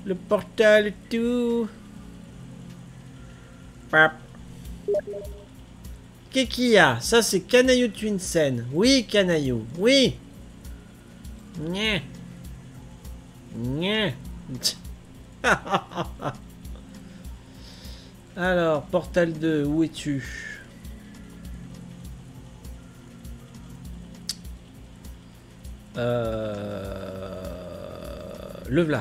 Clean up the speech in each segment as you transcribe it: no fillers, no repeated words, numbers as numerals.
Le portal et tout. Pap. Qu'est-ce qu'il y a? Ça, c'est Canaillou Twinsen. Oui, Canaillou. Oui. Nya. Nya. Alors, Portal 2, où es-tu? Le v'là.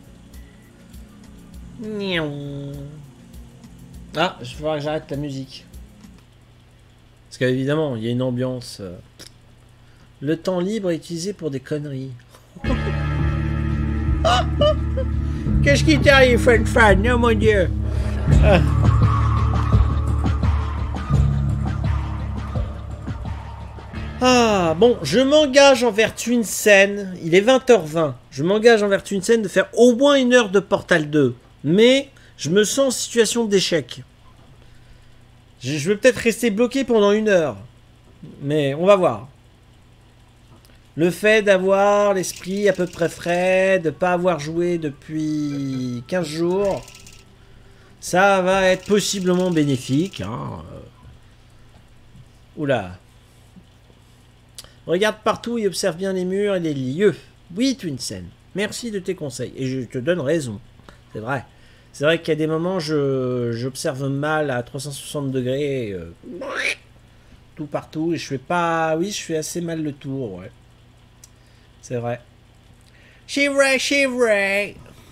Ah, je faudra que j'arrête la musique. Parce qu'évidemment, il y a une ambiance. Le temps libre est utilisé pour des conneries. Qu'est-ce qui t'arrive, fan? Oh mon dieu! Ah, bon, je m'engage envers Twinsen. Il est 20h20. Je m'engage envers Twinsen de faire au moins 1 heure de Portal 2. Mais je me sens en situation d'échec. Je vais peut-être rester bloqué pendant 1 heure. Mais on va voir. Le fait d'avoir l'esprit à peu près frais, de ne pas avoir joué depuis 15 jours, ça va être possiblement bénéfique. Hein. Oula. Regarde partout et observe bien les murs et les lieux. Oui, Twinsen, merci de tes conseils. Et je te donne raison. C'est vrai. C'est vrai qu'il y a des moments, j'observe mal à 360 degrés. Tout partout. Et je fais pas... Oui, je fais assez mal le tour, ouais. C'est vrai. C'est vrai, c'est vrai.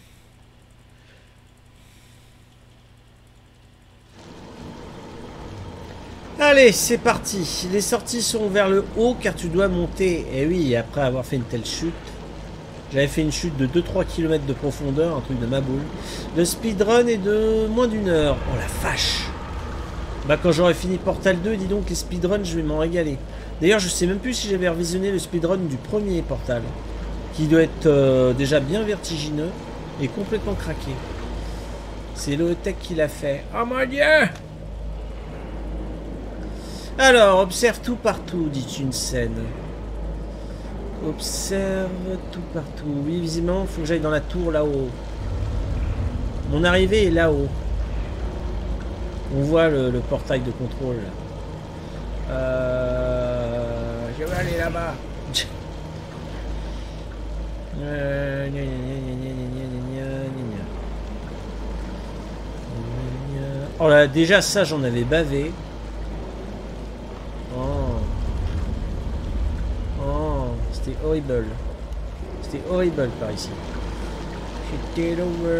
Allez, c'est parti. Les sorties sont vers le haut car tu dois monter. Et oui, après avoir fait une telle chute. J'avais fait une chute de 2-3 km de profondeur, un truc de ma boule. Le speedrun est de moins d'1 heure. Oh la vache. Bah quand j'aurai fini Portal 2, dis donc les speedruns, je vais m'en régaler. D'ailleurs, je sais même plus si j'avais revisionné le speedrun du premier Portal. Qui doit être déjà bien vertigineux et complètement craqué. C'est Loetech qui l'a fait. Oh mon dieu! Alors, observe tout partout, dit une scène. Observe tout partout. Oui, visiblement, il faut que j'aille dans la tour là-haut. Mon arrivée est là-haut. On voit le portail de contrôle. Je vais aller là-bas. Oh là, déjà ça, j'en avais bavé. C'était horrible. C'était horrible par ici. C'était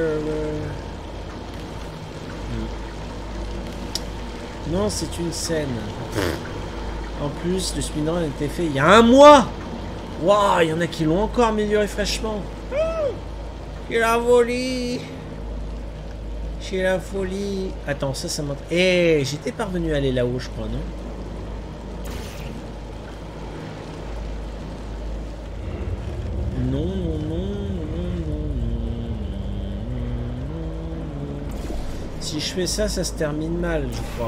non, c'est une scène. En plus, le speedrun a été fait il y a 1 mois. Waouh, il y en a qui l'ont encore amélioré fraîchement. C'est la folie. C'est la folie. Attends, ça m'intéresse. Eh, j'étais parvenu à aller là-haut, je crois, non? Non. Si je fais ça, ça se termine mal, je crois.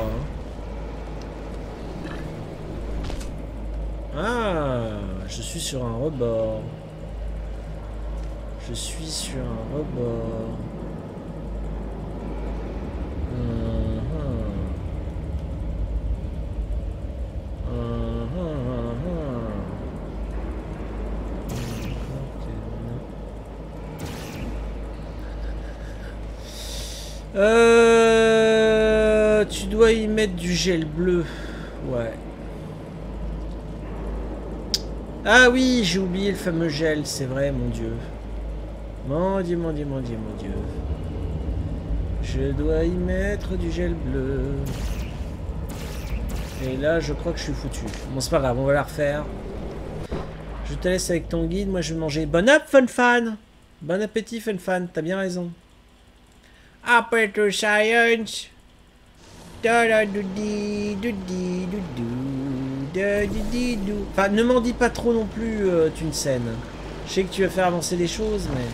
Ah, je suis sur un rebord. Je suis sur un rebord. Tu dois y mettre du gel bleu. Ouais. Ah oui, j'ai oublié le fameux gel, c'est vrai, mon Dieu. Mon Dieu. Je dois y mettre du gel bleu. Et là, je crois que je suis foutu. Bon, c'est pas grave, on va la refaire. Je te laisse avec ton guide, moi je vais manger. Bon app, Funfan. Bon appétit, Funfan, t'as bien raison. Après tout, science. Enfin, ne m'en dis pas trop non plus, Twinsen. Je sais que tu vas faire avancer les choses, mais...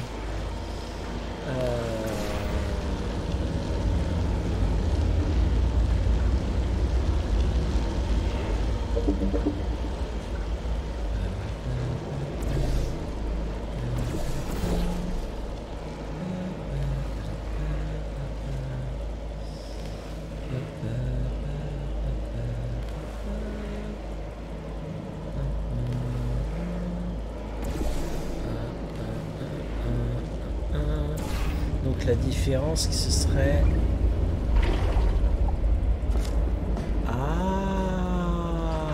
Donc la différence, ce serait... Ah.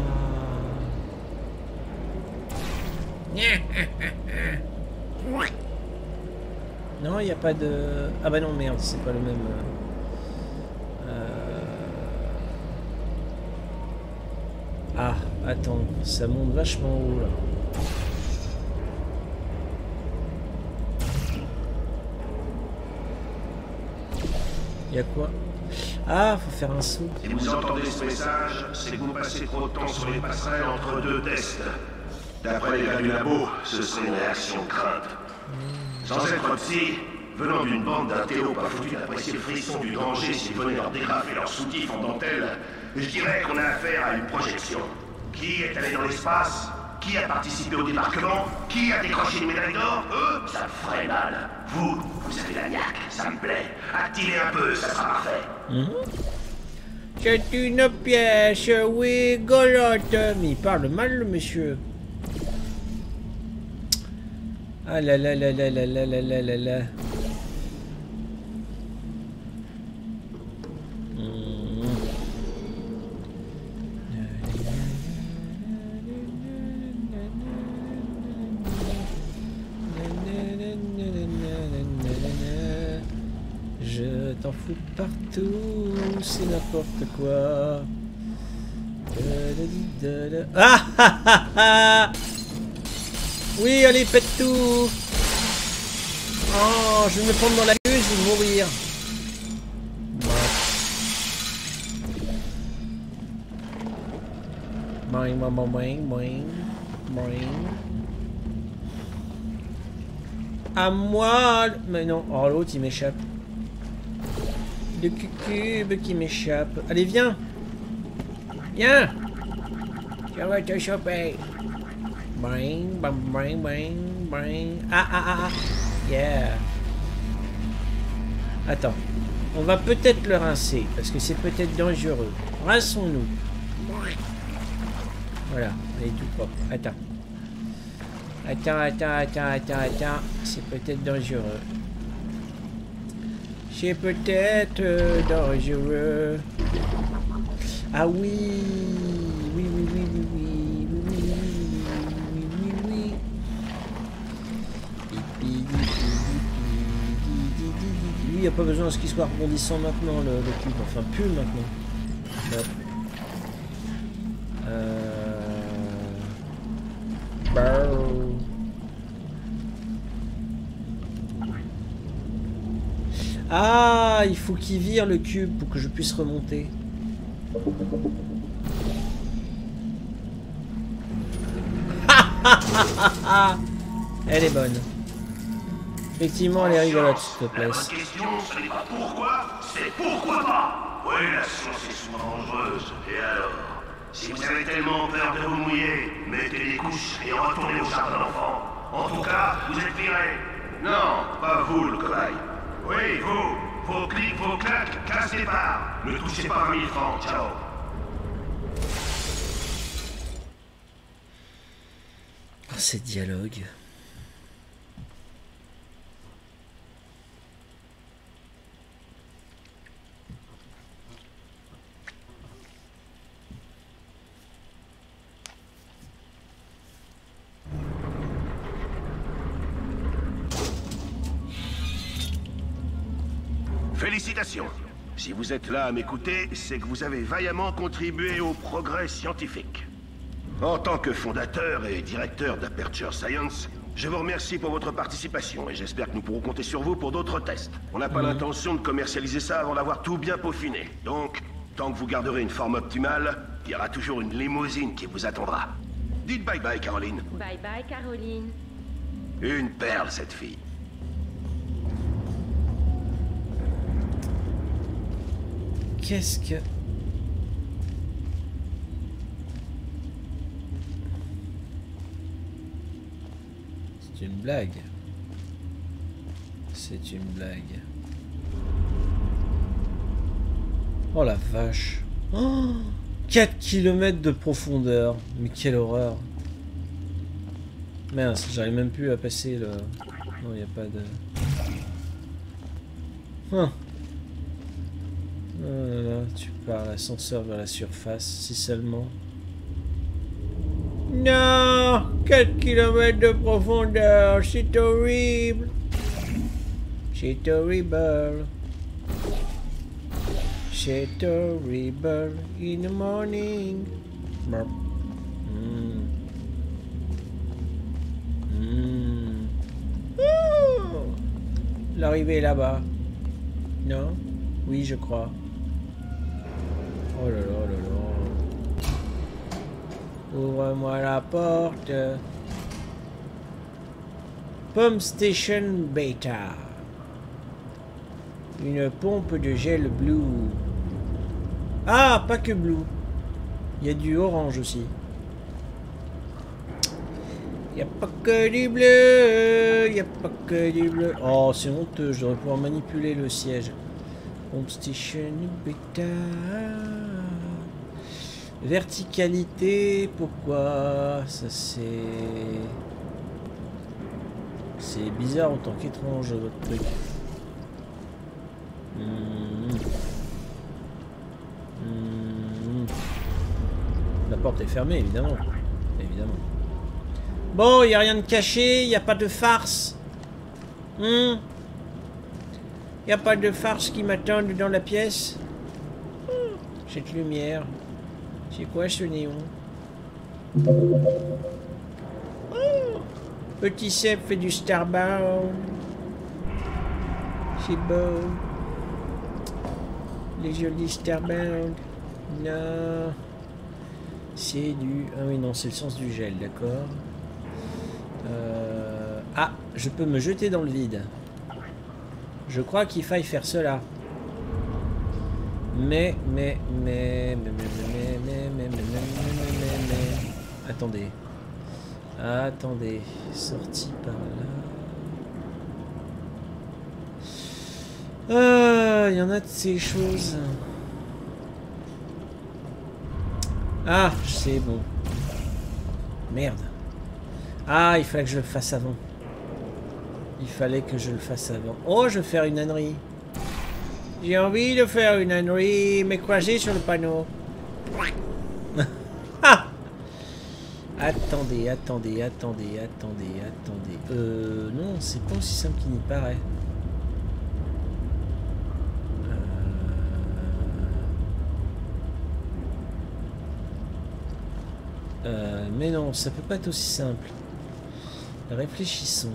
Non, il n'y a pas de... Ah bah non, merde, c'est pas le même... Ah, attends, ça monte vachement haut, là. Il y a quoi? Ah, faut faire un saut. Si vous entendez ce message, c'est que vous passez trop de temps sur les passerelles entre deux tests. D'après les gars du labo, ce serait une réaction de crainte. Sans être psy, venant d'une bande d'un Théo pas foutu d'apprécier le frisson du danger s'ils venaient leur dégrafer leur soutif en dentelle, je dirais qu'on a affaire à une projection. Qui est allé dans l'espace? Qui a participé au débarquement? Qui a décroché une médaille d'or? Eux, ça me ferait mal. Vous avez la niaque, ça me plaît. Activez un peu, ça sera parfait. C'est une pièce, oui, golotte. Mais il parle mal, le monsieur. Ah là là là là là là là là là là. Je t'en fous partout, c'est n'importe quoi. Ah ah ah ah. Oui, allez, pète tout. Oh, je vais me prendre dans la gueule, je vais mourir. Boing, boing, boing, boing, boing. À moi. Mais non, oh l'autre il m'échappe. Le cucube qui m'échappe. Allez, viens. Viens. Je vais te choper. Boing, boing, boing, boing, boing. Ah, ah, ah, ah. Yeah. Attends. On va peut-être le rincer, parce que c'est peut-être dangereux. Rinçons-nous. Voilà, elle est tout propre. Attends. Attends. C'est peut-être dangereux. C'est peut-être dangereux. Ah oui. Oui. Il n'y a pas besoin de ce qu'il soit rebondissant maintenant, le cube. Enfin, plus maintenant. Hop. Ah, il faut qu'il vire le cube pour que je puisse remonter. Elle est bonne. Effectivement, elle est rigolote, s'il te plaît. La bonne question, ce n'est pas pourquoi, c'est pourquoi pas. Oui, la science est souvent dangereuse. Et alors? Si vous avez tellement peur de vous mouiller, mettez des couches et retournez au jardin d'enfants. En tout cas, vous êtes virés. Non, pas vous, le cobaye. Oui, vous. Vos clics, vos claques, casse les barres. Ne touchez pas 20 000 francs. Ciao. Oh, ces dialogues. Félicitations. Si vous êtes là à m'écouter, c'est que vous avez vaillamment contribué au progrès scientifique. En tant que fondateur et directeur d'Aperture Science, je vous remercie pour votre participation et j'espère que nous pourrons compter sur vous pour d'autres tests. On n'a pas l'intention de commercialiser ça avant d'avoir tout bien peaufiné. Donc, tant que vous garderez une forme optimale, il y aura toujours une limousine qui vous attendra. Dites bye bye, Caroline. Bye bye, Caroline. Une perle, cette fille. Qu'est-ce que... C'est une blague. C'est une blague. Oh la vache. Oh, 4 km de profondeur. Mais quelle horreur. Mince, j'arrive même plus à passer le... Non, il n'y a pas de... Hein. Oh là là, tu parles, ascenseur vers la surface, si seulement. Non, 4 km de profondeur, c'est horrible. C'est horrible. C'est horrible in the morning. L'arrivée est là-bas. Non? Oui, je crois. Oh là là là là. Ouvre-moi la porte. Pump Station Beta. Une pompe de gel blue. Ah, pas que blue. Il y a du orange aussi. Il n'y a pas que du bleu. Il n'y a pas que du bleu. Oh, c'est honteux. Je devrais pouvoir manipuler le siège. Pump Station Beta. Verticalité. Pourquoi? Ça c'est... C'est bizarre en tant qu'étrange votre truc. La porte est fermée, évidemment. Évidemment. Bon, il n'y a rien de caché, il n'y a pas de farce. Il n'y a pas de farce qui m'attendent dans la pièce. Cette lumière. C'est quoi ce néon? Petit Seb fait du Starbound. C'est beau. Les jolis Starbound. Non. C'est du... Ah oui, non, c'est le sens du gel, d'accord. Ah, je peux me jeter dans le vide. Je crois qu'il faille faire cela. Mais... Attendez. Attendez. Sorti par là. Il y en a de ces choses. Ah, c'est bon. Merde. Ah, il fallait que je le fasse avant. Il fallait que je le fasse avant. Oh, je vais faire une ânerie. J'ai envie de faire une ânerie, mais croisée sur le panneau. Ah! Attendez. Non, c'est pas aussi simple qu'il n'y paraît. Mais non, ça peut pas être aussi simple. Réfléchissons.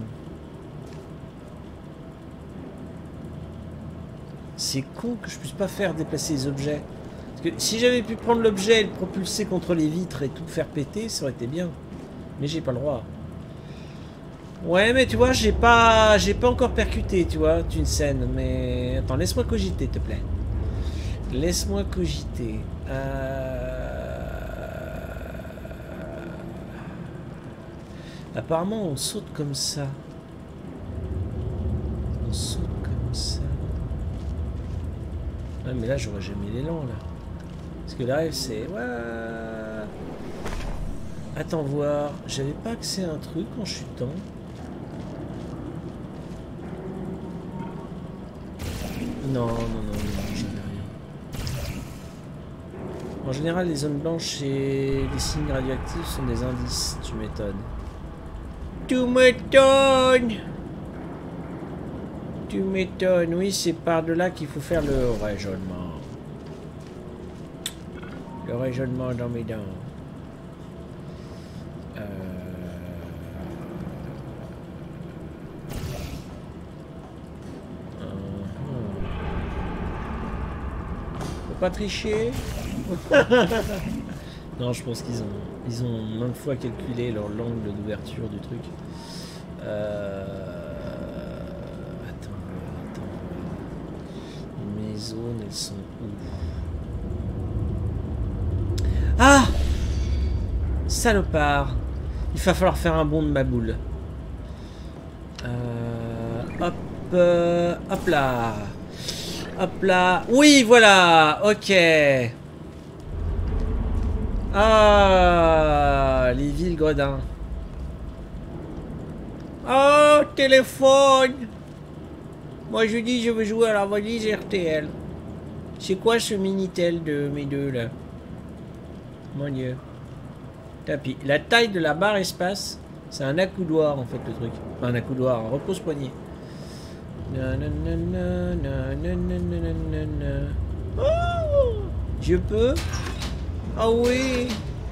C'est con que je puisse pas faire déplacer les objets. Parce que si j'avais pu prendre l'objet et le propulser contre les vitres et tout faire péter, ça aurait été bien. Mais j'ai pas le droit. Ouais, mais tu vois, j'ai pas encore percuté, tu vois, une scène. Mais attends, laisse-moi cogiter, s'il te plaît. Laisse-moi cogiter. Apparemment, on saute comme ça. On saute comme ça. Ah, mais là, j'aurais jamais l'élan, là. Parce que là, c'est... Ouais. Attends, voir. J'avais pas accès à un truc en chutant. Non, j'en ai rien. En général, les zones blanches et les signes radioactifs sont des indices. Tu m'étonnes. Tu m'étonnes. Tu m'étonnes. Oui, c'est par de là qu'il faut faire le raisonnement. Le raisonnement dans mes dents. Faut pas tricher. Non, je pense qu'ils ont maintes fois calculé l'angle d'ouverture du truc. Attends. Mes zones, elles sont où? Ah! Salopard! Il va falloir faire un bond de ma boule. Hop là! Hop là! Oui, voilà! Ok! Ah, les villes gredins. Oh, téléphone. Moi je dis je veux jouer à la valise RTL. C'est quoi ce Minitel de mes deux là? Mon dieu. Tapis. La taille de la barre espace, c'est un accoudoir en fait le truc. Enfin, un accoudoir, un repose-poignet. Oh, je peux? Ah oui.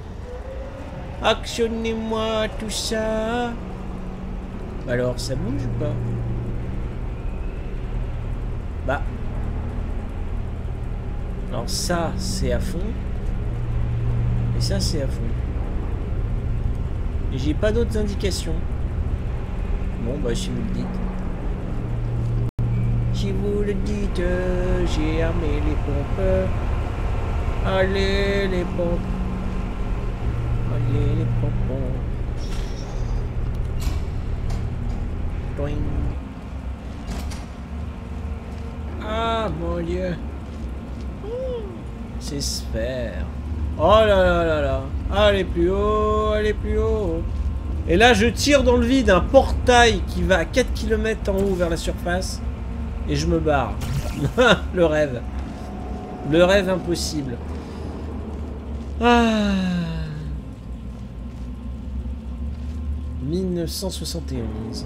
Actionnez-moi tout ça. Alors ça bouge ou pas? Bah. Alors ça c'est à fond. Et ça c'est à fond. Et j'ai pas d'autres indications. Bon bah si vous le dites. Si vous le dites, j'ai armé les pompes. Allez les pompes. Allez les pompons. Doing. Ah mon dieu. C'est sphère. Oh là là là là. Allez plus haut, allez plus haut. Et là je tire dans le vide un portail qui va à 4 km en haut vers la surface. Et je me barre. Le rêve. Le rêve impossible. Ah. 1971.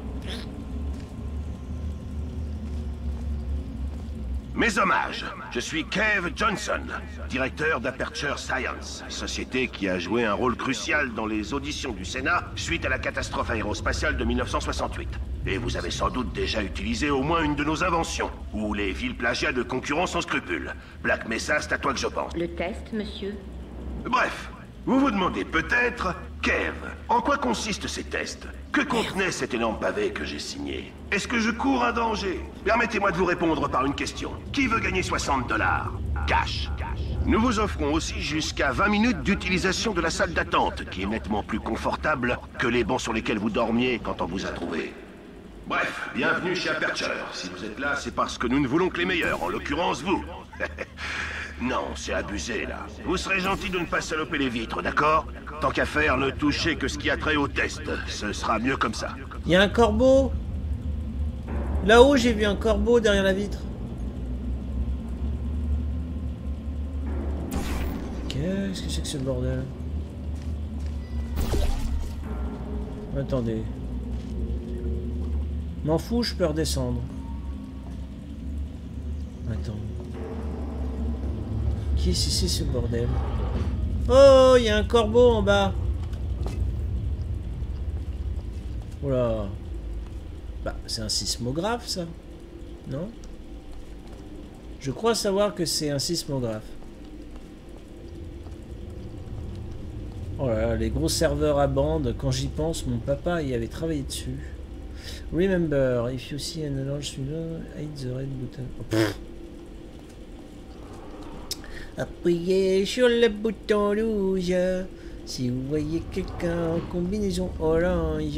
Mes hommages, je suis Kev Johnson, directeur d'Aperture Science, société qui a joué un rôle crucial dans les auditions du Sénat suite à la catastrophe aérospatiale de 1968. Et vous avez sans doute déjà utilisé au moins une de nos inventions, ou les villes plagiats de concurrents sans scrupules. Black Mesa, c'est à toi que je pense. Le test, monsieur? Bref, vous vous demandez peut-être, Kev, en quoi consistent ces tests? Que contenait cet énorme pavé que j'ai signé? Est-ce que je cours un danger? Permettez-moi de vous répondre par une question. Qui veut gagner 60 $? Cash. Nous vous offrons aussi jusqu'à 20 minutes d'utilisation de la salle d'attente, qui est nettement plus confortable que les bancs sur lesquels vous dormiez quand on vous a trouvé. Bref, bienvenue chez Aperture. Si vous êtes là, c'est parce que nous ne voulons que les meilleurs, en l'occurrence vous. Non, c'est abusé, là. Vous serez gentil de ne pas saloper les vitres, d'accord? Tant qu'à faire, ne touchez que ce qui a trait au test. Ce sera mieux comme ça. Il y a un corbeau. Là-haut, j'ai vu un corbeau derrière la vitre. Qu'est-ce que c'est que ce bordel? Attendez. M'en fous, je peux redescendre. Attends. Qu'est-ce que c'est ce bordel? Oh, il y a un corbeau en bas. Oula. Bah, c'est un sismographe, ça. Non? Je crois savoir que c'est un sismographe. Oh là là, les gros serveurs à bande. Quand j'y pense, mon papa y avait travaillé dessus. Remember, if you see an large hit the red button. Oh, appuyez sur le bouton rouge si vous voyez quelqu'un en combinaison orange.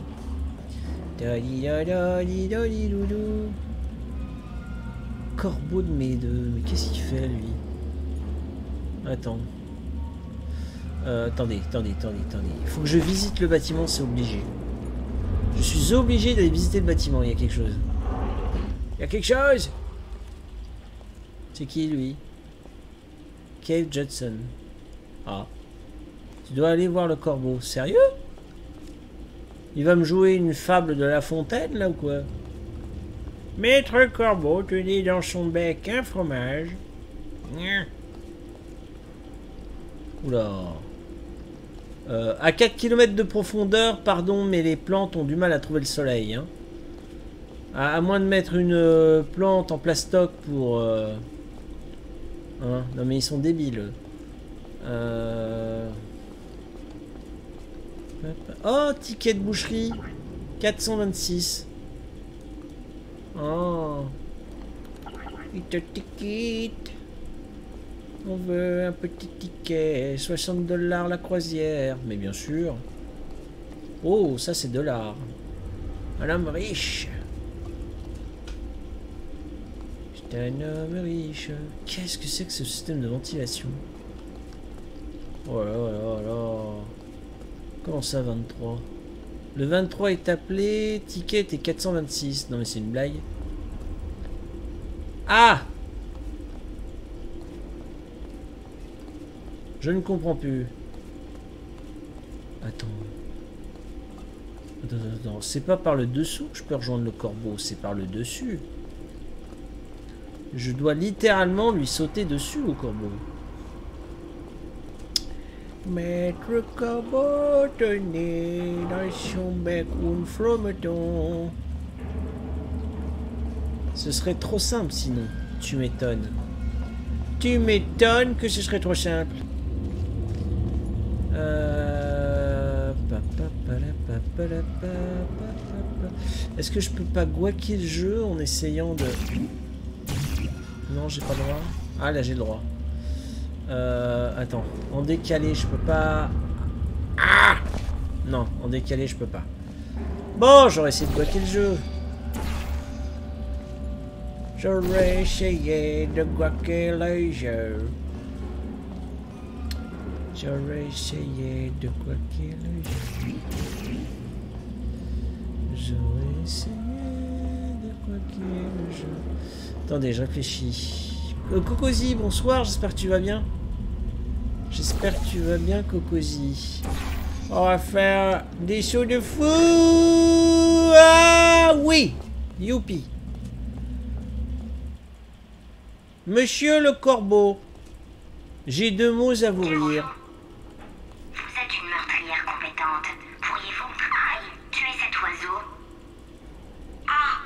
Corbeau de mes deux. Mais qu'est-ce qu'il fait lui? Attends. Attendez. Il faut que je visite le bâtiment, c'est obligé. Je suis obligé d'aller visiter le bâtiment, il y a quelque chose. Il y a quelque chose. C'est qui lui? Kev Johnson. Ah. Tu dois aller voir le corbeau. Sérieux? Il va me jouer une fable de La Fontaine, là, ou quoi? Maître Corbeau tenait dans son bec un fromage. Oula. À 4 km de profondeur, pardon, mais les plantes ont du mal à trouver le soleil. Hein. À moins de mettre une plante en plastoc pour... Hein, non mais ils sont débiles. Oh, ticket de boucherie. 426. Oh. It's a ticket. On veut un petit ticket. 60 $ la croisière. Mais bien sûr. Oh, ça c'est dollars. Un homme riche. C'est un homme riche. Qu'est-ce que c'est que ce système de ventilation? Oh là là là. Comment ça 23? Le 23 est appelé. Ticket est 426. Non mais c'est une blague. Ah! Je ne comprends plus. Attends. Attends. C'est pas par le dessous que je peux rejoindre le corbeau, c'est par le dessus. Je dois littéralement lui sauter dessus au corbeau. Maître corbeau, tenez dans son bec un frometon. Ce serait trop simple sinon. Tu m'étonnes. Tu m'étonnes que ce serait trop simple. Est-ce que je peux pas guaquer le jeu en essayant de... Non, j'ai pas le droit. Ah, là, j'ai le droit. Attends. En décalé, je peux pas... Ah! Non, en décalé, je peux pas. Bon, j'aurais essayé de guaquer le jeu. J'aurais essayé de guaquer le jeu. J'aurais essayé de guaquer le jeu. J'aurais essayé de guaquer le jeu. Attendez, je réfléchis. Cocosi, bonsoir, j'espère que tu vas bien. J'espère que tu vas bien, Cocosi. On va faire des sauts de fou. Ah oui, youpi. Monsieur le corbeau, j'ai 2 mots à vous rire. Vous êtes une meurtrière compétente. Pourriez-vous, tuer cet oiseau? Ah!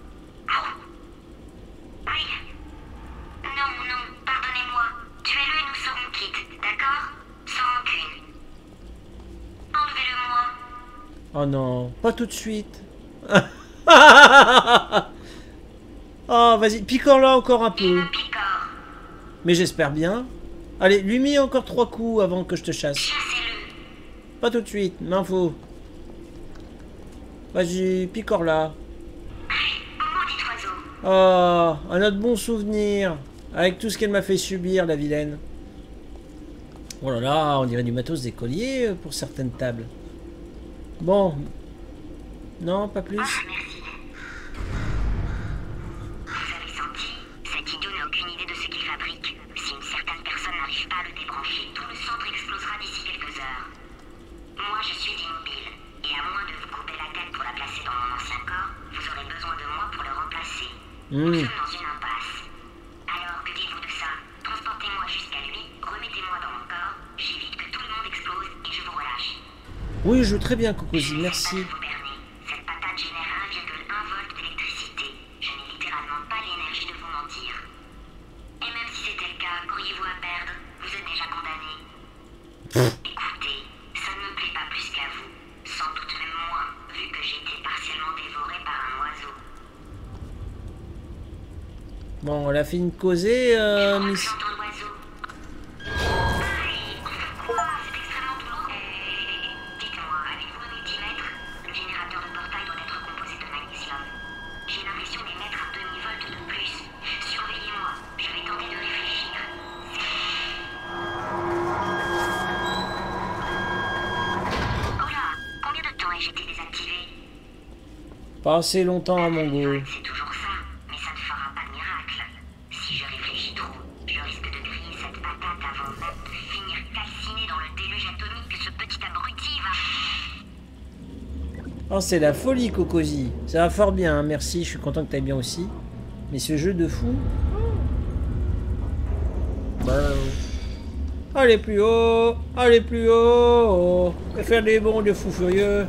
Oui. Non, pardonnez-moi. Tuez-le et nous serons quittes, d'accord? Sans rancune. Enlevez-le-moi. Oh non, pas tout de suite. Oh, vas-y, picore-la encore un peu. Mais j'espère bien. Allez, lui mets encore 3 coups avant que je te chasse. Chassez-le. Pas tout de suite, m'info. Vas-y, picore-la. Maudit oiseau. Oh, un autre bon souvenir. Avec tout ce qu'elle m'a fait subir, la vilaine. Oh là là, on dirait du matos d'écolier pour certaines tables. Bon. Non, pas plus. Merci. Vous avez senti? Cet idiot n'a aucune idée de ce qu'il fabrique. Si une certaine personne n'arrive pas à le débrancher, tout le centre explosera d'ici quelques heures. Moi, je suis immobile. Et à moins de vous couper la tête pour la placer dans mon ancien corps, vous aurez besoin de moi pour le remplacer. Nous sommes dans une impasse. Alors, que dites-vous de ça? Transportez-moi jusqu'à lui, remettez-moi dans mon corps, j'évite que tout le monde explose et je vous relâche. Oui, je joue très bien, Cocosi, merci. Cette patate génère 1,1 volt d'électricité. Je n'ai littéralement pas l'énergie de vous mentir. Et même si c'était le cas, qu'auriez-vous à perdre? Vous êtes déjà condamné. Écoutez, ça ne me plaît pas plus qu'à vous. Sans doute même moins, vu que j'ai été partiellement dévoré par un oiseau. Bon, elle a fait une causée, Miss... J'entends l'oiseau. Quoi? C'est extrêmement douloureux. Dites-moi, avez-vous un multimètre? Le générateur de portail doit être composé de magnésium. J'ai l'impression d'émettre un demi-volt de plus. Surveillez-moi, je vais tenter de réfléchir. Oh là, combien de temps ai-je été désactivé? Pas assez longtemps à mon goût. C'est toujours ça, mais ça ne fera pas de miracle. Si je réfléchis trop, je risque de griller cette patate avant même de finir calciné dans le déluge atomique que ce petit abruti va... Oh, c'est la folie, Cocosi. Ça va fort bien, hein, merci, je suis content que t'ailles bien aussi. Mais ce jeu de fou... Bah... Allez plus haut. Allez plus haut. Et faire des bonds de fou furieux.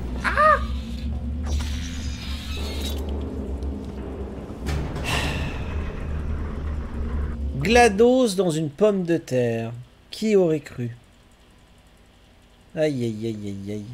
GLaDOS dans une pomme de terre. Qui aurait cru? Aïe aïe aïe aïe aïe.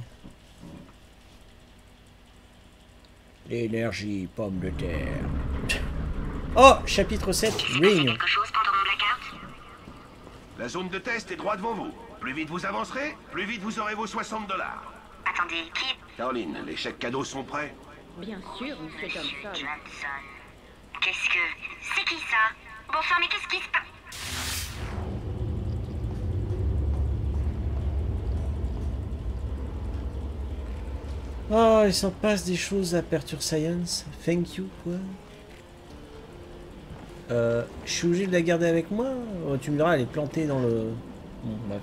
L'énergie pomme de terre. Oh, chapitre 7, réunion. quelque chose pendant mon blackout? La zone de test est droit devant vous. Plus vite vous avancerez, plus vite vous aurez vos 60 $. Attendez, qui... Caroline, les chèques cadeaux sont prêts? Bien sûr, Monsieur Johnson. Johnson. Qu'est-ce que... C'est qui ça? Bon sang, mais qu'est-ce qui se passe? Oh, il s'en passe des choses à Aperture Science. Thank you, quoi. Je suis obligé de la garder avec moi? Oh, tu me diras, elle est plantée dans le... Bon, bref.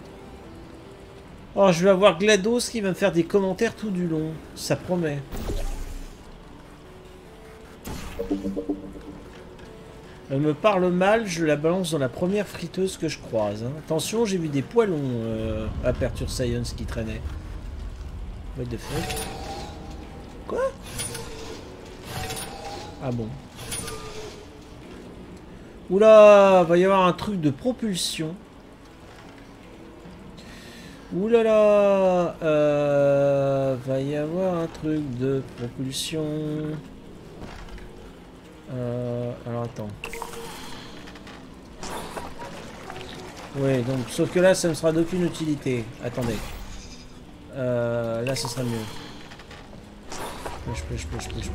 Oh, je vais avoir GLaDOS qui va me faire des commentaires tout du long. Ça promet. Elle me parle mal, je la balance dans la première friteuse que je croise. Hein. Attention, j'ai vu des poilons à Aperture Science qui traînaient. What the fuck? Quoi? Ah bon. Oula, va y avoir un truc de propulsion. Oulala, va y avoir un truc de propulsion. Alors attends. Oui, donc, sauf que là, ça ne sera d'aucune utilité. Attendez. Là, ce sera mieux. Push.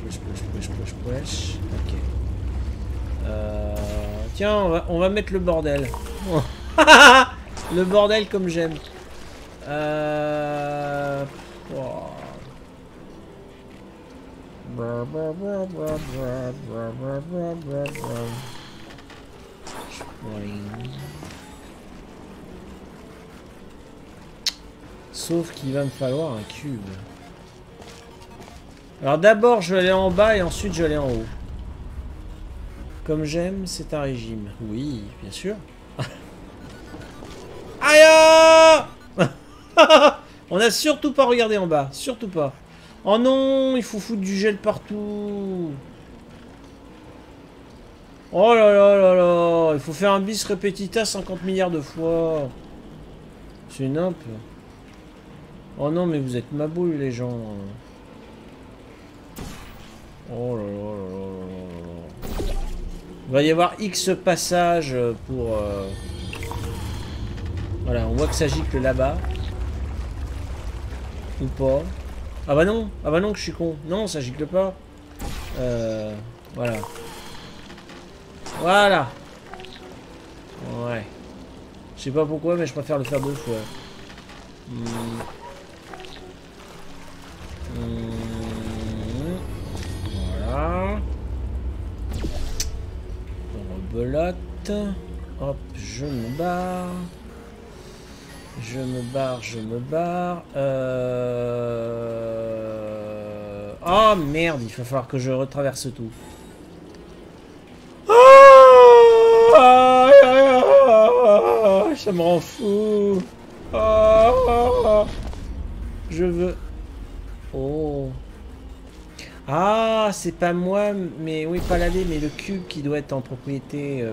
Ok. Tiens, on va mettre le bordel. Le bordel comme j'aime. Oh. Sauf qu'il va me falloir un cube. Alors d'abord je vais aller en bas et ensuite je vais aller en haut. Comme j'aime, c'est un régime. Oui, bien sûr. Aïe! On a surtout pas regardé en bas. Surtout pas. Oh non, il faut foutre du gel partout. Oh là là là là. Il faut faire un bis repetita 50 milliards de fois. C'est une imp. Oh non, mais vous êtes ma boule, les gens. Oh là là là là là. Il va y avoir X passages pour... Voilà, on voit que ça gicle là-bas. Ou pas. Ah bah non que je suis con. Non, ça gicle pas. Voilà. Voilà. Ouais. Je sais pas pourquoi, mais je préfère le faire 2 fois. Voilà. Rebelote. Hop, je me barre. Je me barre. Oh merde, il va falloir que je retraverse tout. Ça me rend fou. Je veux... Oh. Ah, c'est pas moi, mais oui, pas l'allée, mais le cube qui doit être en propriété...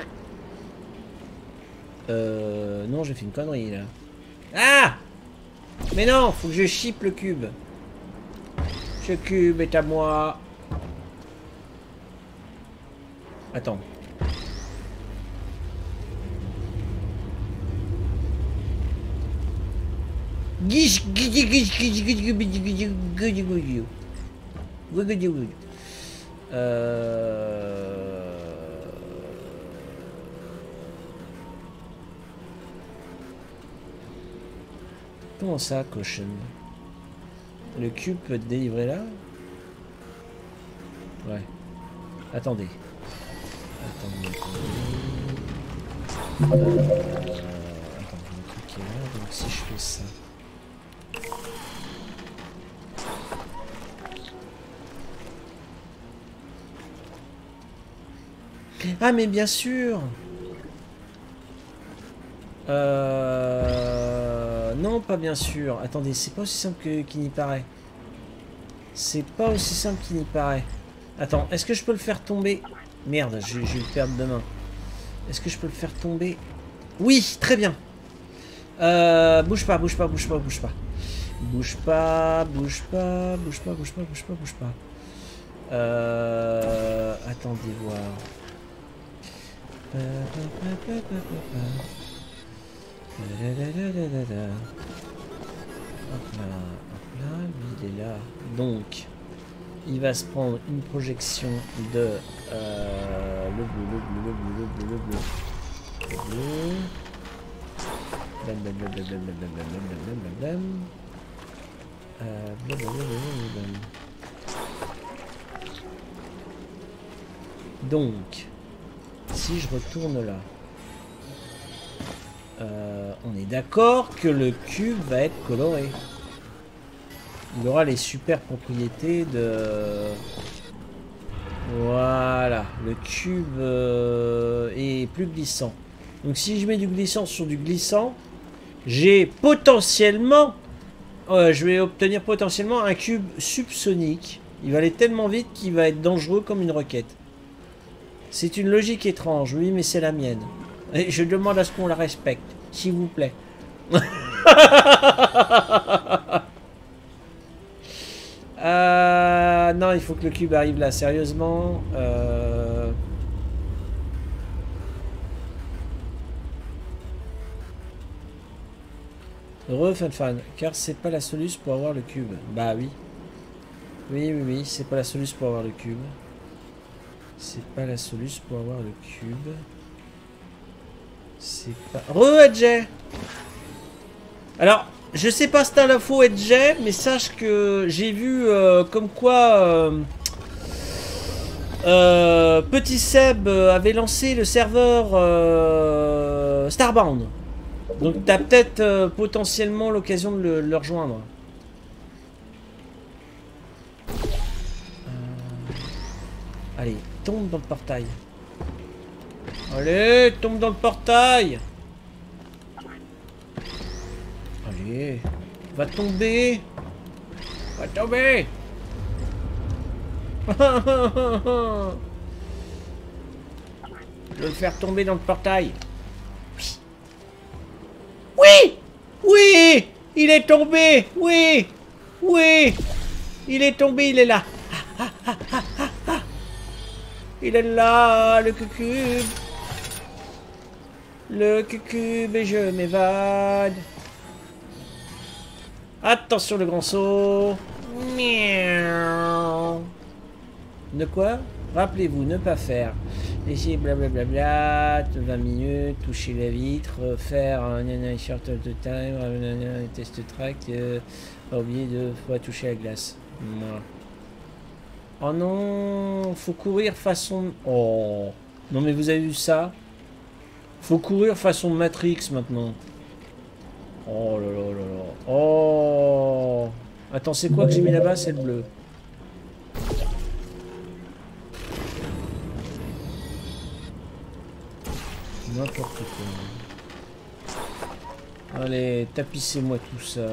Non, j'ai fait une connerie, là. Ah! Mais non, faut que je ship le cube. Ce cube est à moi. Attends. Comment ça, cochon? Le cube peut être délivré là? Ouais. Attendez. Attends, le truc est là, donc si je fais ça... Ah mais bien sûr. Non, pas bien sûr. Attendez, c'est pas aussi simple qu'il n'y paraît. C'est pas aussi simple qu'il n'y paraît. Attends, est-ce que je peux le faire tomber? Merde, je vais le perdre demain. Est-ce que je peux le faire tomber? Oui, très bien. Bouge pas. Bouge pas. Attendez voir. Hop là, lui il est là. Donc, il va se prendre une projection de le bleu. Donc, si je retourne là, on est d'accord que le cube va être coloré. Il aura les super propriétés de... Voilà, le cube est plus glissant. Donc si je mets du glissant sur du glissant, j'ai potentiellement... je vais obtenir potentiellement un cube subsonique. Il va aller tellement vite qu'il va être dangereux comme une roquette. C'est une logique étrange, oui, mais c'est la mienne. Et je demande à ce qu'on la respecte, s'il vous plaît. Non, il faut que le cube arrive là, sérieusement. Heureux fan, car c'est pas la solution pour avoir le cube. Bah oui. Oui, c'est pas la solution pour avoir le cube. C'est pas la solution pour avoir le cube. C'est pas... Re-Edge. Alors, je sais pas si c'est la faux Edge, mais sache que j'ai vu comme quoi Petit Seb avait lancé le serveur Starbound. Donc t'as peut-être potentiellement l'occasion de le rejoindre. Allez, tombe dans le portail. Allez, tombe dans le portail. Allez, va tomber. Va tomber. Je vais le faire tomber dans le portail. Oui. Oui. Il est tombé. Oui. Oui. Il est tombé, il est là. Il est là, le cucube. Le cucube et je m'évade. Attention le grand saut. Miaou. De quoi? Rappelez-vous, ne pas faire. Laisser blablabla, 20 minutes, toucher la vitre, faire un short of the time, un test track, pas oublier de fois toucher la glace. Voilà. Oh non, faut courir façon... Oh, non mais vous avez vu ça? Faut courir façon Matrix maintenant. Oh là là là là. Oh. Attends, c'est quoi que j'ai mis là-bas? C'est le bleu. N'importe quoi. Allez, tapissez-moi tout ça.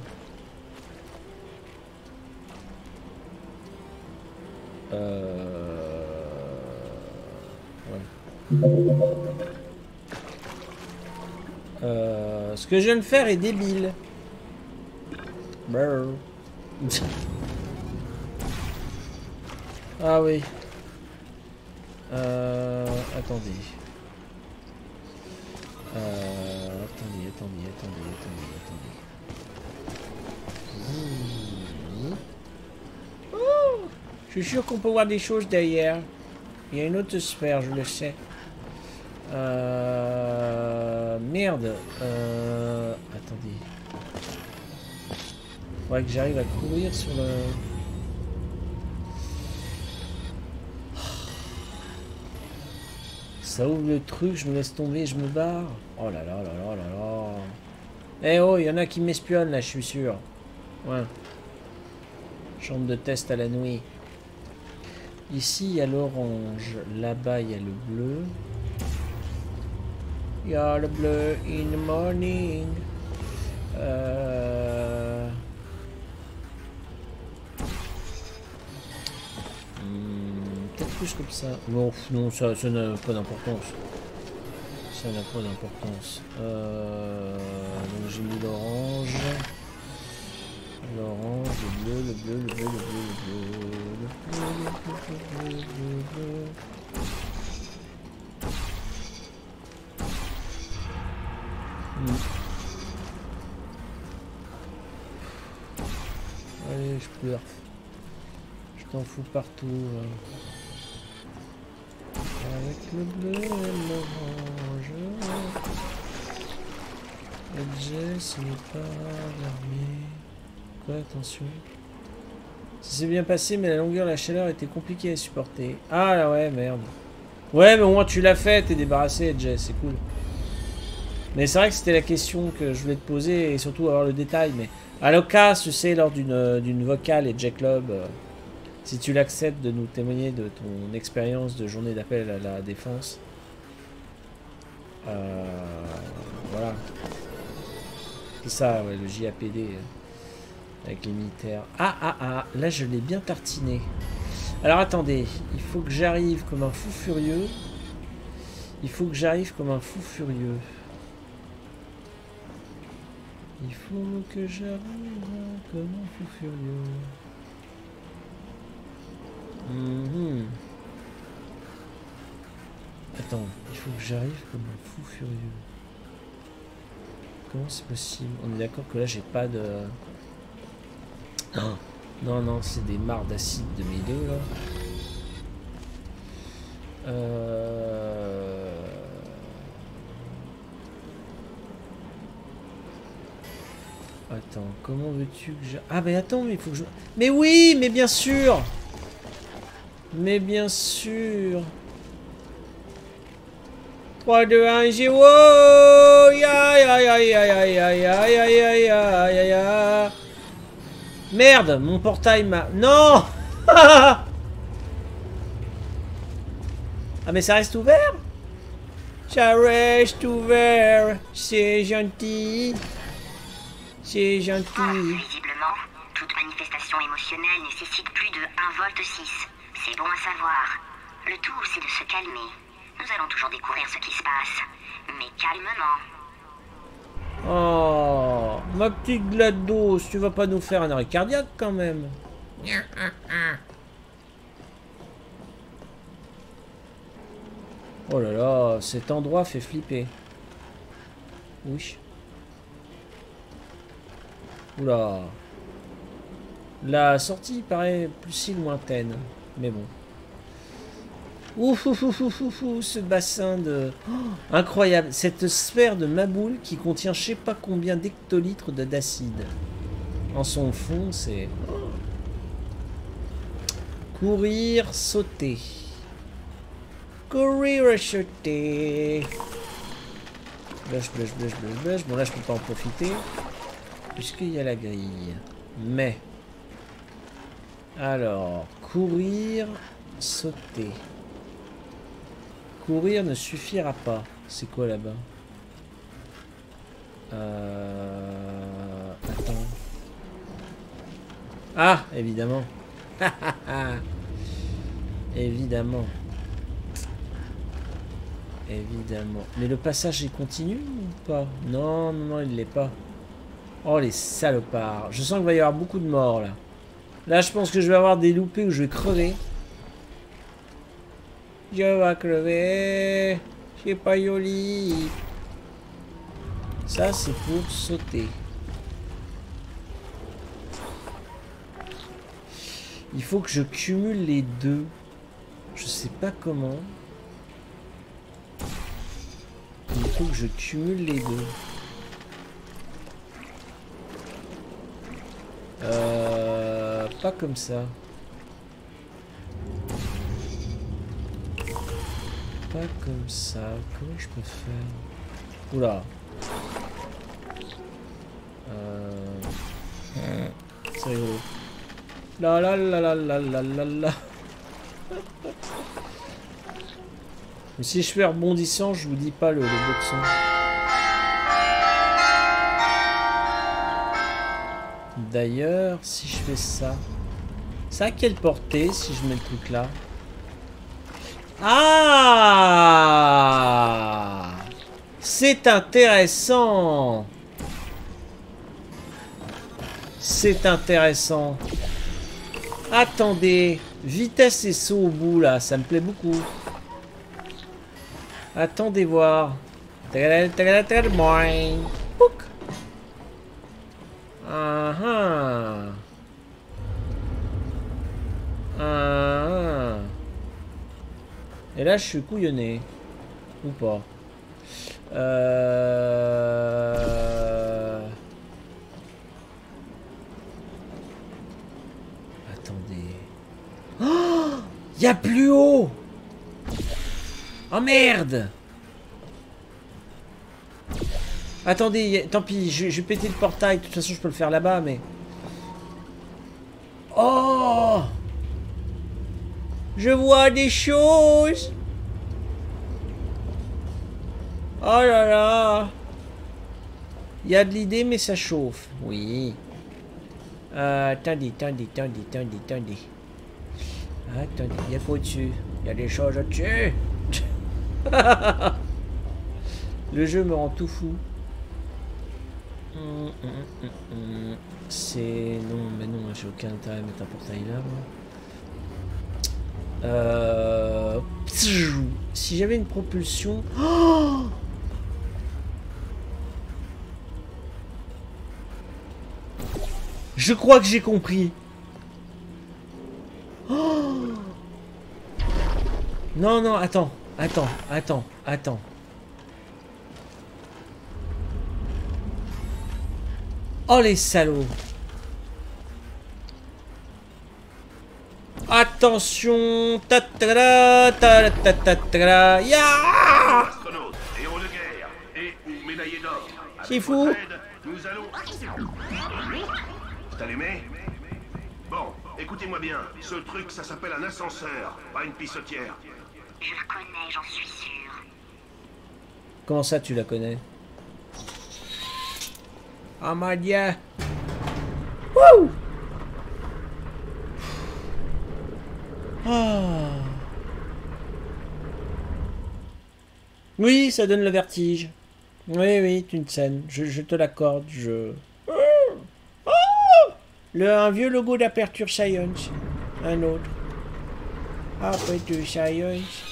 Ouais. Ce que je viens de faire est débile. Brrr. Ah oui. Attendez. Attendez. Oh, je suis sûr qu'on peut voir des choses derrière. Il y a une autre sphère, je le sais. Merde. Attendez. Faudrait que j'arrive à courir sur le... Ça ouvre le truc, je me laisse tomber, je me barre. Oh là là là là là là. Eh oh, il y en a qui m'espionnent là, je suis sûr. Ouais. Chambre de test à la nuit. Ici, il y a l'orange. Là-bas, il y a le bleu. Il y a le bleu in the morning. Peut-être plus comme ça. Non, non, ça n'a pas d'importance. Ça n'a pas d'importance. Donc j'ai mis l'orange. L'orange, le bleu, le bleu, le bleu, le bleu, le bleu, le bleu. Allez, je pleure. Je t'en fous partout. Avec le bleu et l'orange. Edge, ce n'est pas l'armée. Quoi, attention. Ça s'est bien passé, mais la longueur et la chaleur étaient compliquées à supporter. Ah là ouais, merde. Ouais, mais au moins tu l'as fait, t'es débarrassé, Jess, c'est cool. Mais c'est vrai que c'était la question que je voulais te poser et surtout avoir le détail. Mais à l'occasion, tu sais, lors d'une vocale et Jack Club, si tu l'acceptes de nous témoigner de ton expérience de journée d'appel à la défense. Voilà. C'est ça, ouais, le JAPD avec les militaires. Ah, là je l'ai bien tartiné. Alors attendez, il faut que j'arrive comme un fou furieux. Il faut que j'arrive comme un fou furieux. Il faut que j'arrive comme un fou furieux. Attends, il faut que j'arrive comme un fou furieux. Comment c'est possible? On est d'accord que là j'ai pas de... Oh. Non, c'est des mares d'acide de mes deux là. Attends, comment veux-tu que je... Ah mais attends, mais il faut que je... Mais oui, mais bien sûr. Mais bien sûr. 3, 2, 1, j'ai... Wow, ya. Merde, mon portail m'a... Non. Ah mais ça reste ouvert? Ça reste ouvert. C'est gentil. C'est gentil. Visiblement, toute manifestation émotionnelle nécessite plus de 1 volt 6. C'est bon à savoir. Le tout, c'est de se calmer. Nous allons toujours découvrir ce qui se passe. Mais calmement. Oh, ma petite GLaDOS, tu vas pas nous faire un arrêt cardiaque quand même. Oh là là, cet endroit fait flipper. Oui. Oula. La sortie paraît plus si lointaine. Mais bon. Ouf, ce bassin de... Oh, incroyable. Cette sphère de Maboule qui contient je sais pas combien d'hectolitres d'acide. En son fond, c'est... Oh. Courir, sauter. Courir, sauter. Blush. Bon, là, je peux pas en profiter. Puisqu'il y a la grille. Mais... Alors, courir, sauter. Courir ne suffira pas. C'est quoi là-bas? Attends. Ah, évidemment. Évidemment. Mais le passage est continu ou pas? Non, il l'est pas. Oh, les salopards. Je sens qu'il va y avoir beaucoup de morts, là. Là, je pense que je vais avoir des loupés où je vais crever. Je vais crever. C'est pas joli. Ça, c'est pour sauter. Il faut que je cumule les deux. Je sais pas comment. Il faut que je cumule les deux. Pas comme ça. Pas comme ça. Comment je peux faire? Oula. C'est rigolo. La. Mais si je fais rebondissant, je vous dis pas le boxon. D'ailleurs, si je fais ça, ça a quelle portée si je mets le truc là? Ah! C'est intéressant! C'est intéressant. Attendez, vitesse et saut au bout là, ça me plaît beaucoup. Attendez voir. Et là je suis couillonné. Ou pas. Attendez. Oh, y a plus haut. Oh merde! Attendez, tant pis, je vais péter le portail. De toute façon, je peux le faire là-bas, mais... Oh! Je vois des choses! Oh là là! Il y a de l'idée, mais ça chauffe. Oui. Attendez. Attendez, il y a quoi au-dessus? Il y a des choses au-dessus! Le jeu me rend tout fou. C'est... Non, mais non, j'ai aucun intérêt à mettre un portail là, moi. Si j'avais une propulsion... Oh, je crois que j'ai compris. Oh, non, non, attends. Oh les salauds. Attention. Ya. Astronautes, héros de guerre et ou médaillés d'or. C'est fou. Nous allons... C'est allumé? Bon, écoutez-moi bien. Ce truc, ça s'appelle un ascenseur, pas une pissotière. Je la connais, j'en suis sûr. Comment ça, tu la connais? Ah, my dieu. Wouh! Ah. Oui, ça donne le vertige. Oui, c'est une scène. Je te l'accorde. Un vieux logo d'Aperture Science. Un autre. Aperture Science.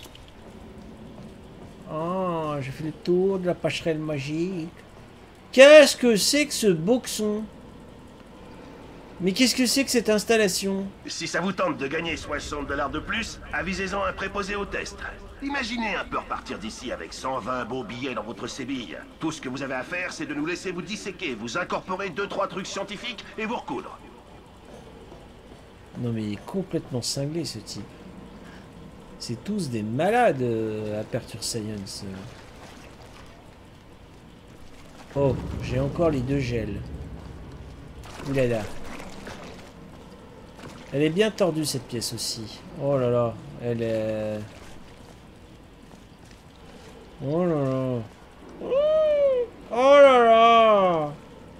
Ah, j'ai fait le tour de la passerelle magique. Qu'est-ce que c'est que ce boxon? Mais qu'est-ce que c'est que cette installation? Si ça vous tente de gagner $60 de plus, avisez-en un préposé au test. Imaginez un peu repartir d'ici avec 120 beaux billets dans votre sébille. Tout ce que vous avez à faire, c'est de nous laisser vous disséquer, vous incorporer 2-3 trucs scientifiques et vous recoudre. Non mais il est complètement cinglé ce type. C'est tous des malades, Aperture Science. Oh, j'ai encore les 2 gels. Oulala. Elle est bien tordue cette pièce aussi. Oh là là, elle est... Oh là là. Oh là là.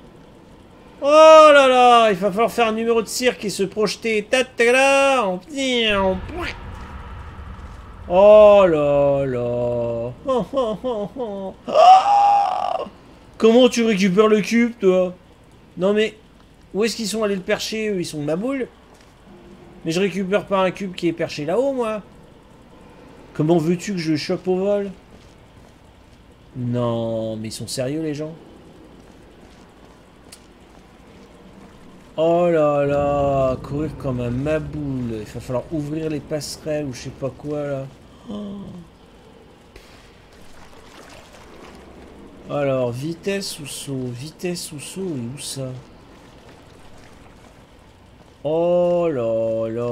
Oh là là. Il va falloir faire un numéro de cirque et se projeter. Oh là là. Comment tu récupères le cube, toi? Non mais... Où est-ce qu'ils sont allés le percher, eux? Ils sont de ma boule. Mais je récupère pas un cube qui est perché là-haut, moi. Comment veux-tu que je le chope au vol? Non, mais ils sont sérieux, les gens? Oh là là, courir comme un maboule. Il va falloir ouvrir les passerelles ou je sais pas quoi, là. Oh. Alors, vitesse ou saut? Vitesse ou saut, et où ça? Oh là là.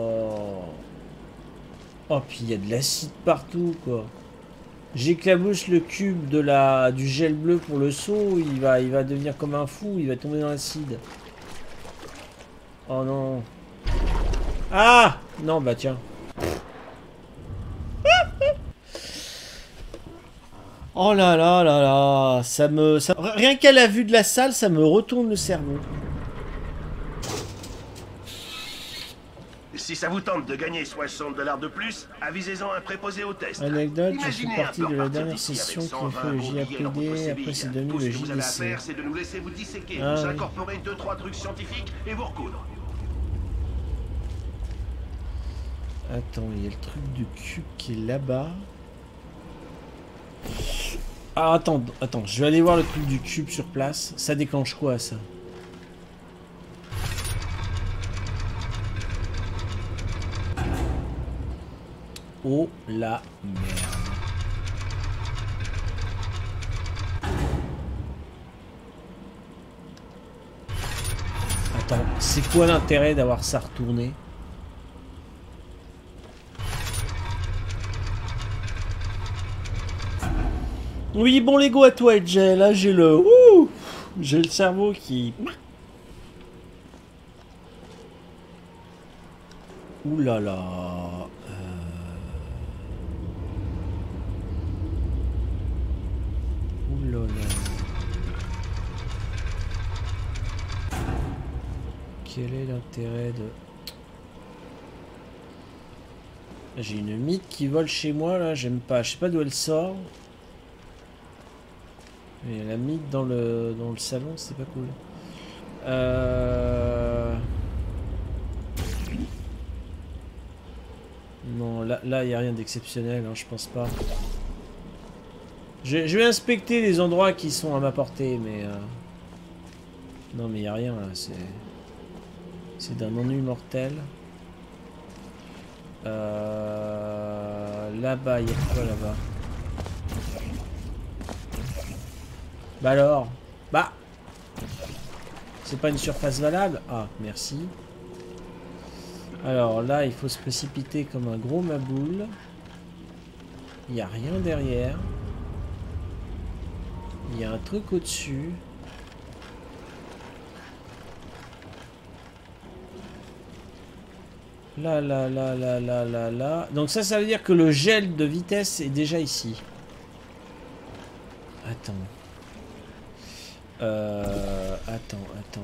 Oh, puis il y a de l'acide partout, quoi. J'éclabousse le cube du gel bleu pour le saut, il va devenir comme un fou, il va tomber dans l'acide. Oh non. Ah! Non, bah tiens. Oh là là là là, rien qu'à la vue de la salle, ça me retourne le cerveau. Si ça vous tente de gagner $60 de plus, avisez-en un préposé au test. Anecdote, je suis Imaginez parti un peu de la repartir dernière d'ici session avec qui a 120 fait le beaux billets dans votre JAPD, sébille. après c'est devenu Tout le ce que vous avez à JDC. faire, c'est de nous laisser vous disséquer, Ah, vous oui. incorporer 2-3 trucs scientifiques et vous recoudre. Attends, il y a le truc de cube qui est là-bas. Ah, attends, je vais aller voir le truc du cube sur place. Ça déclenche quoi, ça? Oh la merde. Attends, c'est quoi l'intérêt d'avoir ça retourné? Oui, bon Lego à toi, Edge. Là, j'ai le... Ouh, j'ai le cerveau qui... Ouh là là. Ouh là là. Quel est l'intérêt de... J'ai une mythe qui vole chez moi là, j'aime pas. Je sais pas d'où elle sort. Mais la mythe dans le salon, c'est pas cool. Non, là, y a rien d'exceptionnel, hein, je pense pas. Je vais inspecter les endroits qui sont à ma portée, mais... Non, mais y a rien, là, c'est d'un ennui mortel. Là-bas, y a quoi, là-bas? Bah alors? Bah! C'est pas une surface valable? Ah, merci. Alors là, il faut se précipiter comme un gros maboule. Il n'y a rien derrière. Il y a un truc au-dessus. Là. Donc ça veut dire que le gel de vitesse est déjà ici. Attends. Attends.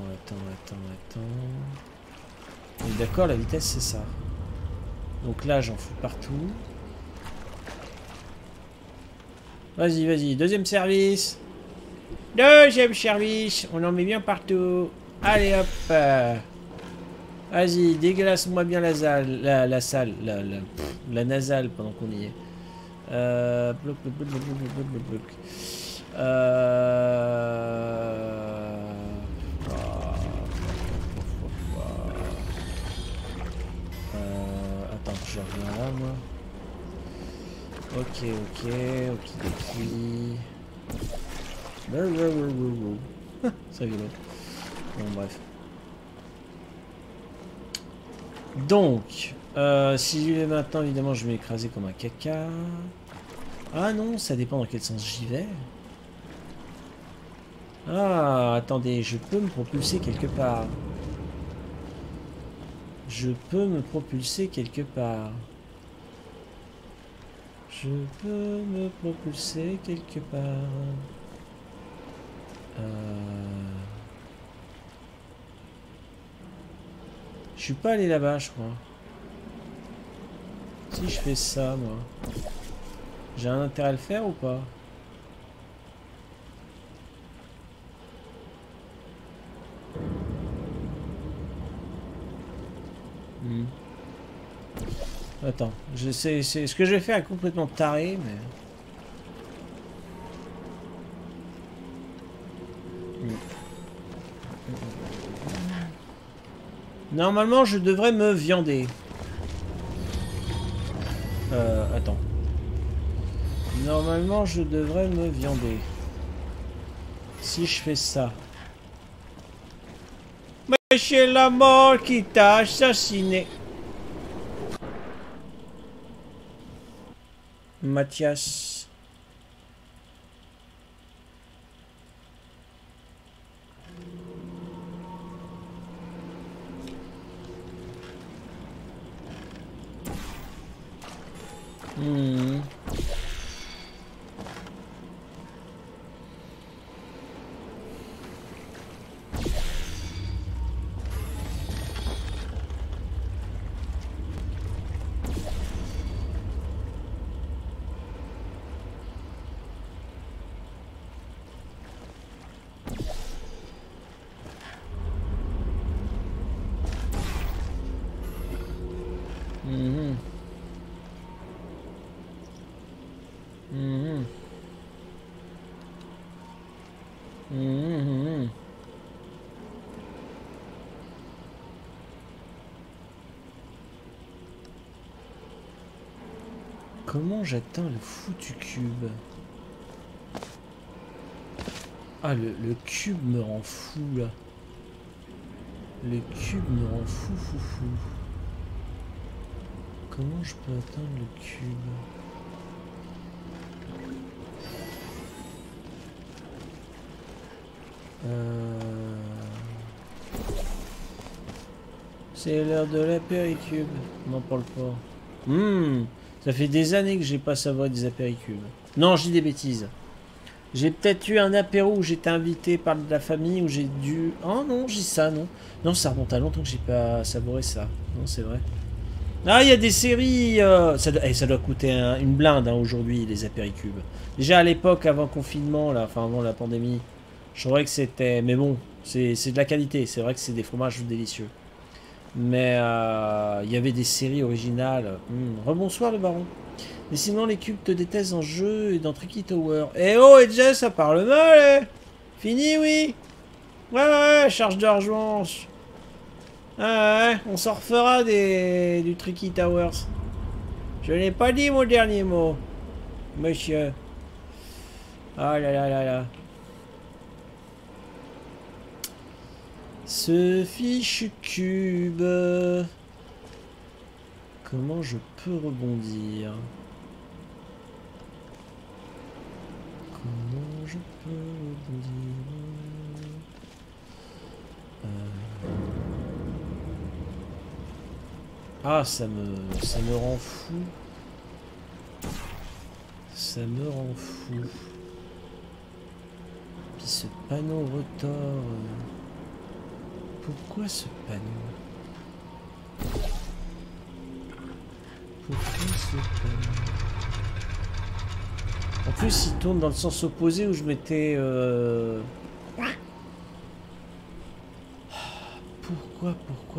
D'accord, la vitesse c'est ça. Donc là j'en fous partout. Vas-y, deuxième service. Deuxième service, on en met bien partout. Allez hop. Vas-y, dégueulasse-moi bien la salle, la nasale pendant qu'on y est. Attends, je reviens là, moi. Ok. C'est rigolo. Bon, bref. Donc, si j'y vais maintenant, évidemment, je vais m'écraser comme un caca. Ah non, ça dépend dans quel sens j'y vais. Ah, attendez, je peux me propulser quelque part. Je peux me propulser quelque part. Je suis pas allé là-bas, je crois. Si je fais ça, moi, j'ai un intérêt à le faire ou pas? Attends, je sais, ce que je vais faire est complètement taré, mais... Normalement, je devrais me viander. Attends. Normalement, je devrais me viander. Si je fais ça. Mais c'est la mort qui t'a assassiné. Mathias. Comment j'atteins le foutu cube? Ah, le cube me rend fou, là. Le cube me rend fou. Comment je peux atteindre le cube? C'est l'heure de l'apéricube. N'en parle pas. Ça fait des années que j'ai pas savouré des apéricubes. Non, je dis des bêtises. J'ai peut-être eu un apéro où j'étais invité par de la famille, où j'ai dû... Oh non, j'ai ça, non. Non, ça remonte à longtemps que j'ai pas savouré ça. Non, c'est vrai. Ah, il y a des séries... ça doit coûter une blinde, hein, aujourd'hui, les apéricubes. Déjà à l'époque, avant le confinement, là, enfin avant la pandémie, je trouvais que c'était... Mais bon, c'est de la qualité. C'est vrai que c'est des fromages délicieux. Mais il y avait des séries originales. Rebonsoir le baron. Mais sinon les cubes te détestent en jeu et dans Tricky Tower. Eh oh Edge, ça parle mal, eh. Fini, oui. Ouais, charge de rejointe. Ah ouais, on s'en refera du Tricky Towers. Je n'ai pas dit mon dernier mot, monsieur. Ah là là là là. Ce fichu cube. Comment je peux rebondir? Comment je peux rebondir? Ah, ça me rend fou. Ça me rend fou. Puis ce panneau retors. Pourquoi ce panneau? Pourquoi ce panneau? En plus, il tourne dans le sens opposé où je m'étais... Pourquoi?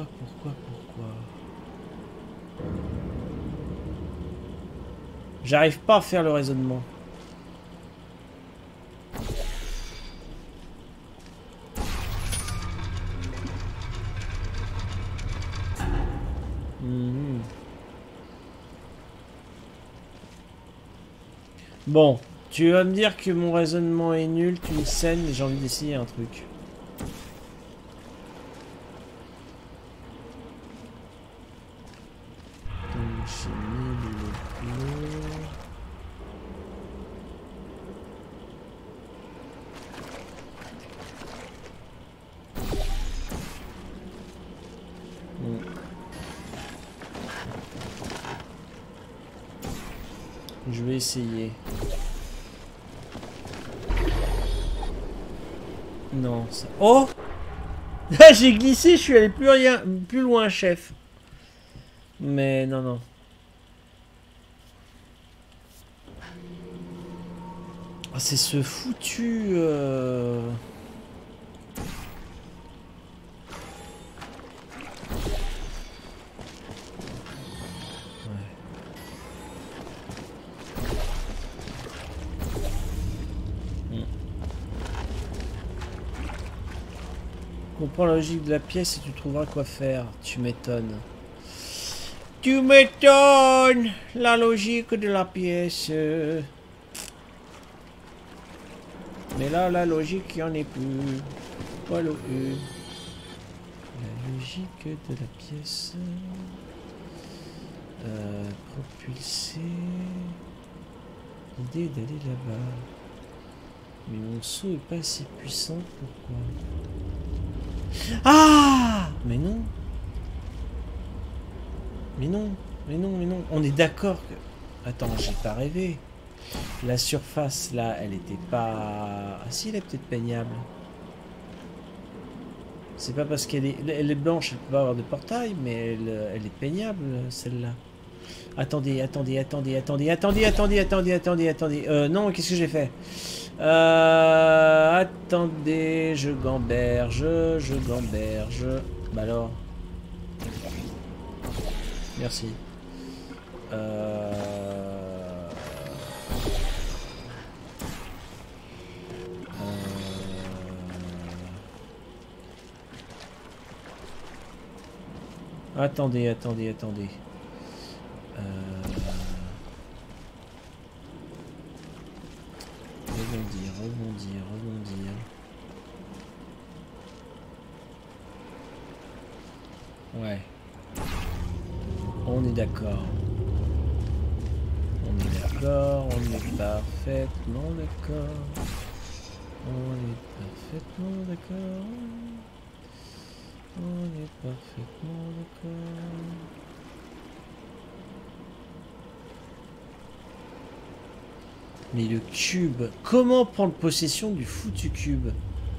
J'arrive pas à faire le raisonnement. Bon, tu vas me dire que mon raisonnement est nul, tu me saignes, mais j'ai envie d'essayer un truc. Donc j'ai mis le bleu. Je vais essayer. Non, ça... Oh! J'ai glissé, je suis allé plus loin, chef. Mais non, non. Ah, c'est ce foutu... Comprends la logique de la pièce et tu trouveras quoi faire. Tu m'étonnes. Tu m'étonnes. La logique de la pièce. Mais là, la il n'y en est plus. Voilà. La logique de la pièce. Propulser. L'idée d'aller là-bas. Mais mon saut est pas assez puissant. Pourquoi? Ah! Mais non. Mais non. On est d'accord que... Attends, j'ai pas rêvé. La surface, là, elle était pas... Ah si, elle est peut-être peignable. C'est pas parce qu'elle est blanche, elle peut pas avoir de portail, mais elle est peignable, celle-là. Attendez. Non, qu'est-ce que j'ai fait? Attendez, je gamberge. Bah alors. Merci. Attendez. Rebondir. Ouais. On est d'accord. On est parfaitement d'accord. On est parfaitement d'accord. On est parfaitement d'accord. Mais le cube, comment prendre possession du foutu cube?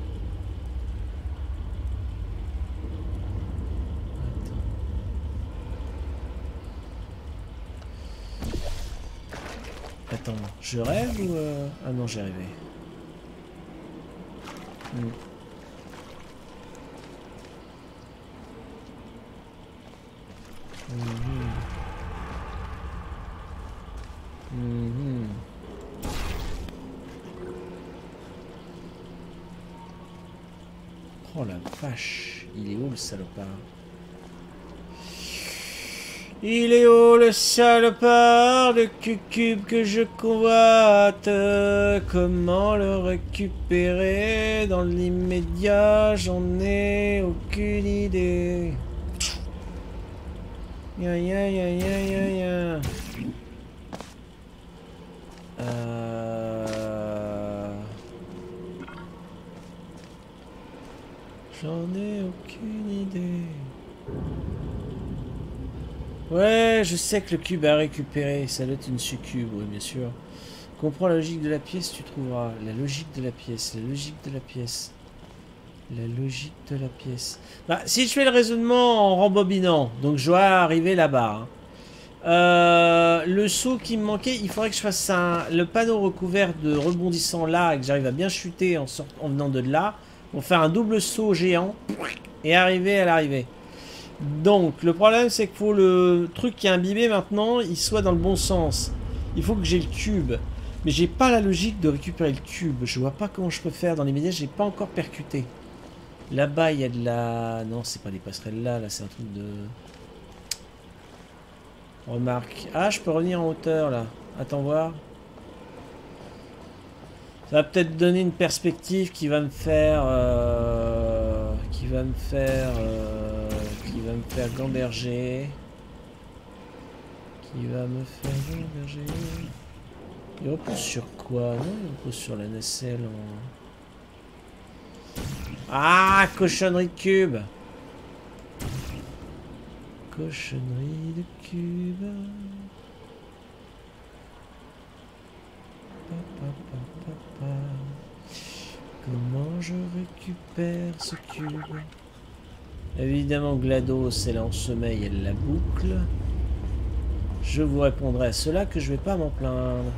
Attends, je rêve ou... Ah non, j'ai rêvé. Oh la vache, il est où le salopard? Il est où le salopard de cube que je convoite? Comment le récupérer dans l'immédiat? J'en ai aucune idée. Ya ya ya ya ya ya. J'en ai aucune idée. Ouais, je sais que le cube a récupéré. Ça doit être une succube, oui, bien sûr. Comprends la logique de la pièce, tu trouveras. La logique de la pièce, la logique de la pièce. La logique de la pièce. Bah, si je fais le raisonnement en rembobinant, donc je dois arriver là-bas. Hein. Le saut qui me manquait, il faudrait que je fasse le panneau recouvert de rebondissant là et que j'arrive à bien chuter en venant de là. Pour faire un double saut géant et arriver à l'arrivée. Donc, le problème, c'est qu'il faut le truc qui est imbibé maintenant, il soit dans le bon sens. Il faut que j'ai le cube. Mais j'ai pas la logique de récupérer le cube. Je vois pas comment je peux faire dans les médias, j'ai pas encore percuté. Là-bas, il y a de la... Non, c'est pas des passerelles là, c'est un truc de... Remarque. Ah, je peux revenir en hauteur, là. Attends voir. Ça va peut-être donner une perspective qui va me faire... Qui va me faire gamberger. Qui va me faire gamberger. Il repose sur quoi? Non, il repose sur la nacelle en... Ah, cochonnerie de cube. Cochonnerie de cube. Comment je récupère ce cube? Évidemment, GLaDOS, elle est en sommeil, elle la boucle. Je vous répondrai à cela que je vais pas m'en plaindre.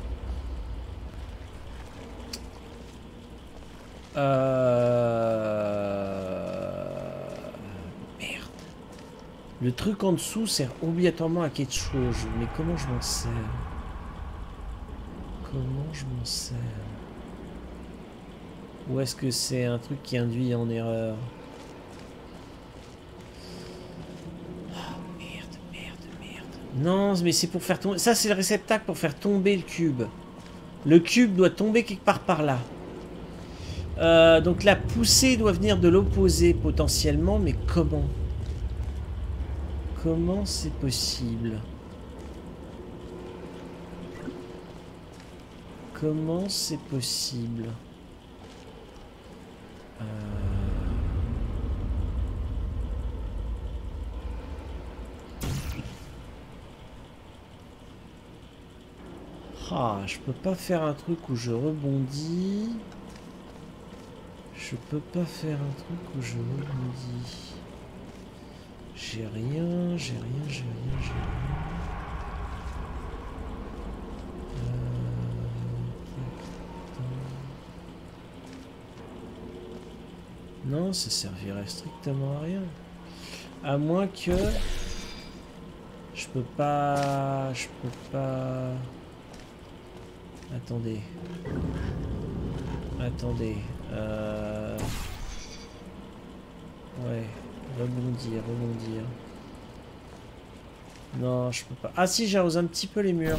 Merde. Le truc en dessous sert obligatoirement à quelque chose. Mais comment je m'en sers? Comment je m'en sers? Ou est-ce que c'est un truc qui induit en erreur? Oh, merde, merde, merde. Non, mais c'est pour faire tomber... Ça, c'est le réceptacle pour faire tomber le cube. Le cube doit tomber quelque part par là. Donc la poussée doit venir de l'opposé potentiellement, mais comment? Comment c'est possible? Comment c'est possible? Ah, je peux pas faire un truc où je rebondis. Je peux pas faire un truc où je rebondis. J'ai rien, j'ai rien, j'ai rien, j'ai rien. Non, ça servirait strictement à rien. À moins que... Je peux pas... Je peux pas... Attendez. Attendez. Ouais. Rebondir, rebondir. Non, je peux pas. Ah si, j'arrose un petit peu les murs.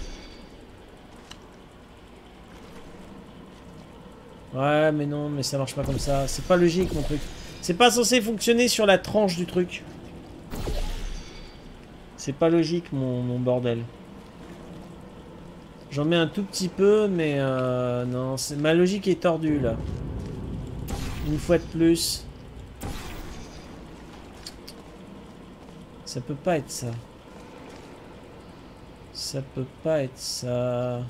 Ouais, mais non, mais ça marche pas comme ça. C'est pas logique, mon truc. C'est pas censé fonctionner sur la tranche du truc. C'est pas logique, mon bordel. J'en mets un tout petit peu, mais non, ma logique est tordue là. Une fois de plus. Ça peut pas être ça. Ça peut pas être ça.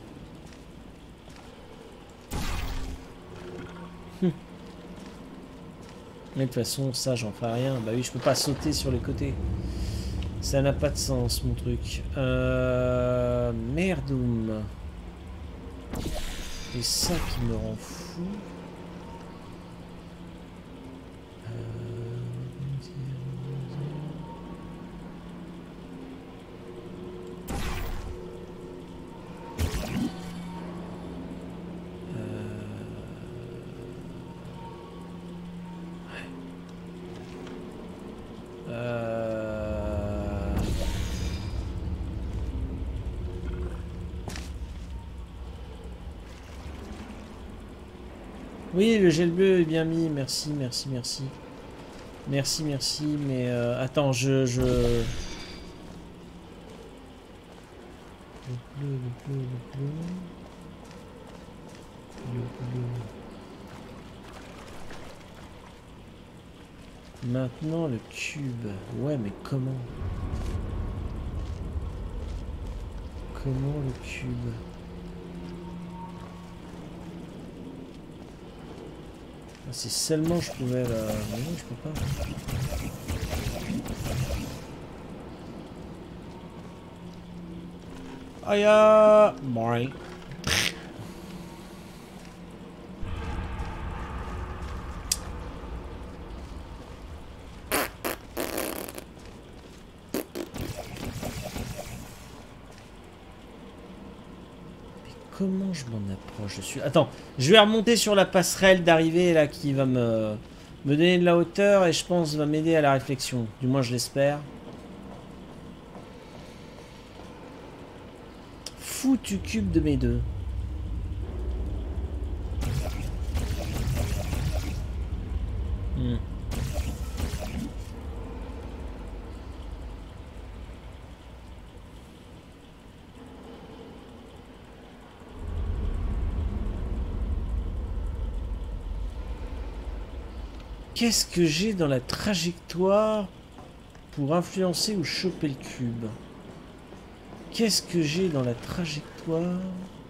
Mais de toute façon, ça, j'en ferai rien. Bah oui, je peux pas sauter sur les côtés. Ça n'a pas de sens, mon truc. Merdoum. Et ça qui me rend fou. Oui, le gel bleu est bien mis, merci, merci, merci. Merci, merci, mais attends, Le bleu. Maintenant le cube. Ouais, mais comment? Comment le cube? Si seulement je pouvais la... Mais non, je peux pas. Aïe! Boing. Comment je m'en approche? Je suis... Attends, je vais remonter sur la passerelle d'arrivée là qui va me donner de la hauteur et je pense va m'aider à la réflexion. Du moins je l'espère. Foutu cube de mes deux. Qu'est-ce que j'ai dans la trajectoire pour influencer ou choper le cube? Qu'est-ce que j'ai dans la trajectoire?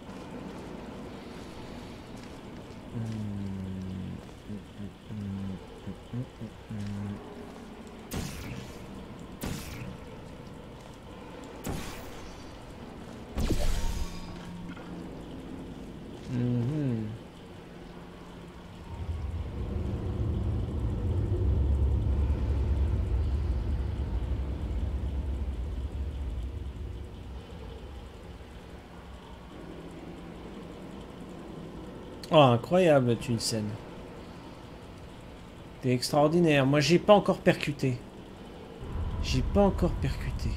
Oh, incroyable, Tunsen. T'es extraordinaire. Moi, j'ai pas encore percuté. J'ai pas encore percuté.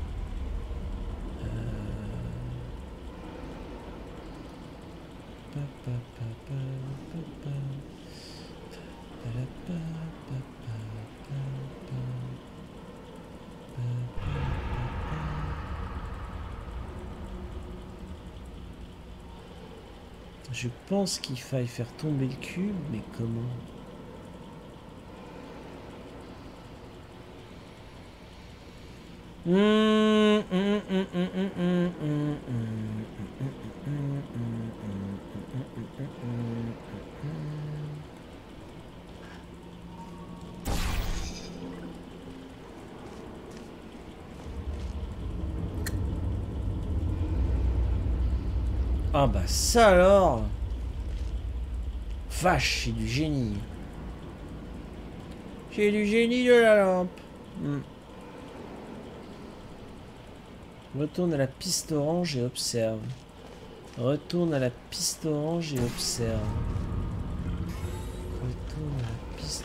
Je pense qu'il faille faire tomber le cube, mais comment? Ah bah ça alors! Vache, c'est du génie. C'est du génie de la lampe. Retourne à la piste orange et observe. Retourne à la piste orange et observe. Retourne à la piste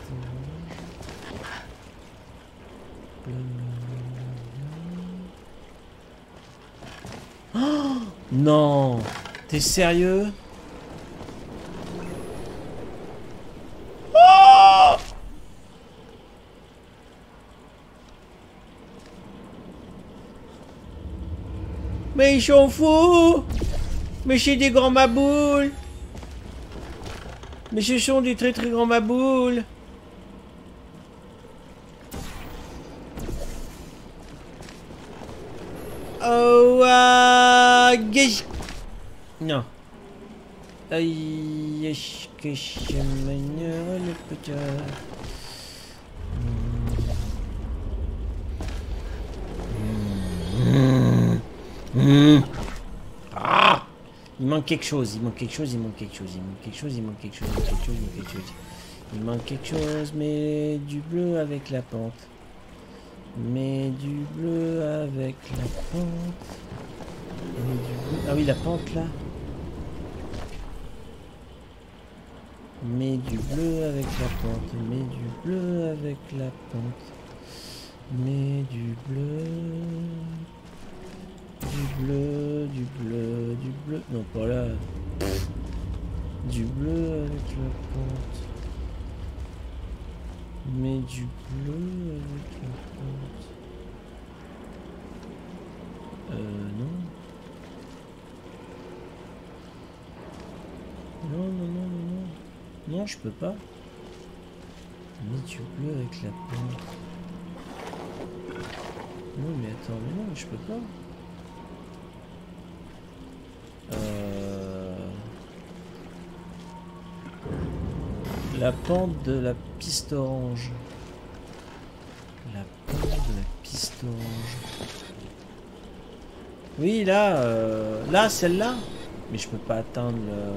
orange. Oh non! T'es sérieux? Oh! Mais ils sont fous! Mais c'est des grands maboules. Mais ce sont des très très grands maboules. Oh, non. Aïe, est-ce que je mènerai le petit... Ah, il manque quelque chose, il manque quelque chose, il manque quelque chose, il manque quelque chose, il manque quelque chose, il manque quelque chose, il manque quelque chose. Il manque quelque chose, mais du bleu avec la pente. Mais du bleu avec la pente. Mais du bleu... Ah oui, la pente là. Mais du bleu avec la pente. Mais du bleu avec la pente. Mais du bleu. Du bleu, du bleu, du bleu. Non, pas là. Du bleu avec la pente. Mais du bleu avec la pente. Non. Non, non, non, non, non. Non, je peux pas. Mais du bleu avec la pente. Non, mais attends, mais non, je peux pas. La pente de la piste orange. La pente de la piste orange. Oui, là, là, celle-là. Mais je peux pas atteindre le...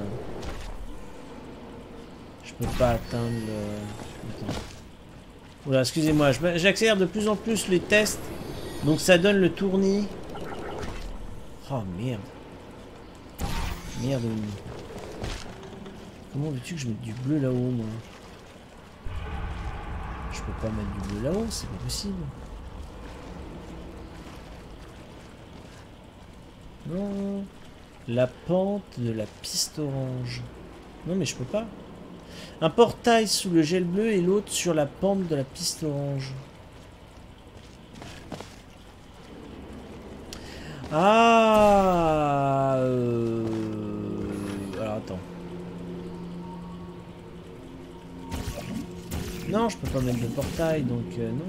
Je peux pas atteindre le... Attends. Oula, excusez-moi, j'accélère de plus en plus les tests. Donc ça donne le tournis. Oh, merde. Merde. Comment veux-tu que je mette du bleu là-haut, moi? Je peux pas mettre du bleu là-haut, c'est pas possible. Non. La pente de la piste orange. Non, mais je peux pas. Un portail sous le gel bleu et l'autre sur la pente de la piste orange. Ah. Alors attends. Non, je peux pas mettre de portail, donc non.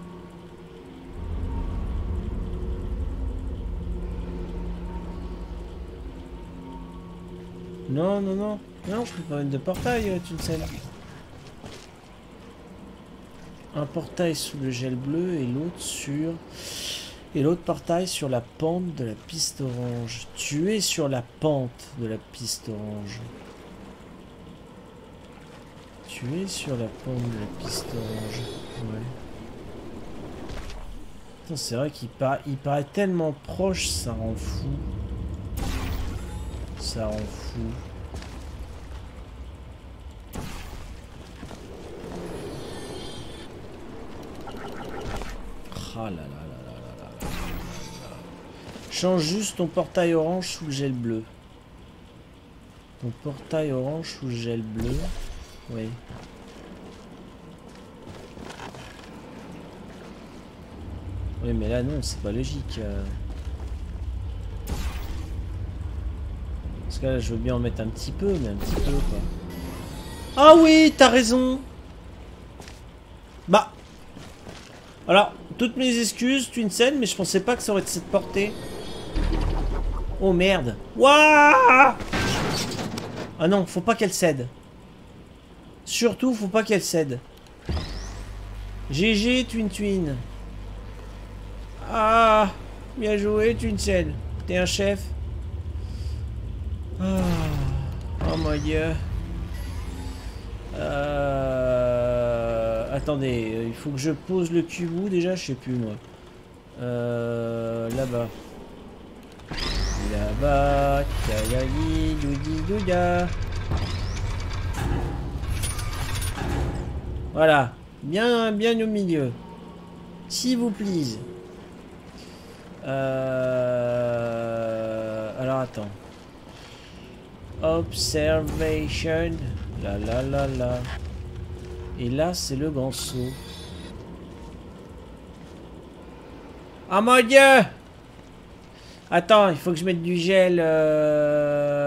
Non, non, non. Non, je peux pas mettre de portail, tu le sais. Un portail sous le gel bleu et l'autre sur... Et l'autre portail sur la pente de la piste orange. Tu es sur la pente de la piste orange. Tu es sur la pente de la piste orange. Ouais. C'est vrai qu'il paraît tellement proche, ça rend fou. Ça rend fou. Ah là là là là là là là. Change juste ton portail orange sous le gel bleu. Ton portail orange sous le gel bleu. Oui. Oui, mais là, non, c'est pas logique. Parce que là, je veux bien en mettre un petit peu, mais un petit peu, quoi. Ah oui, t'as raison. Bah. Alors, toutes mes excuses, Twinsen, mais je pensais pas que ça aurait été cette portée. Oh, merde. Waouh. Ah non, faut pas qu'elle cède. Surtout, faut pas qu'elle cède. GG, Twin. Ah, bien joué, Twinsen. T'es un chef. Ah. Oh mon dieu. Attendez, il faut que je pose le cube où déjà, je sais plus moi. Là-bas. Là-bas. Kayagi, doudi, douda. Voilà. Bien au milieu. S'il vous plaît. Alors attends. Observation. Là. Et là, c'est le grand saut. Ah mon dieu! Attends, il faut que je mette du gel.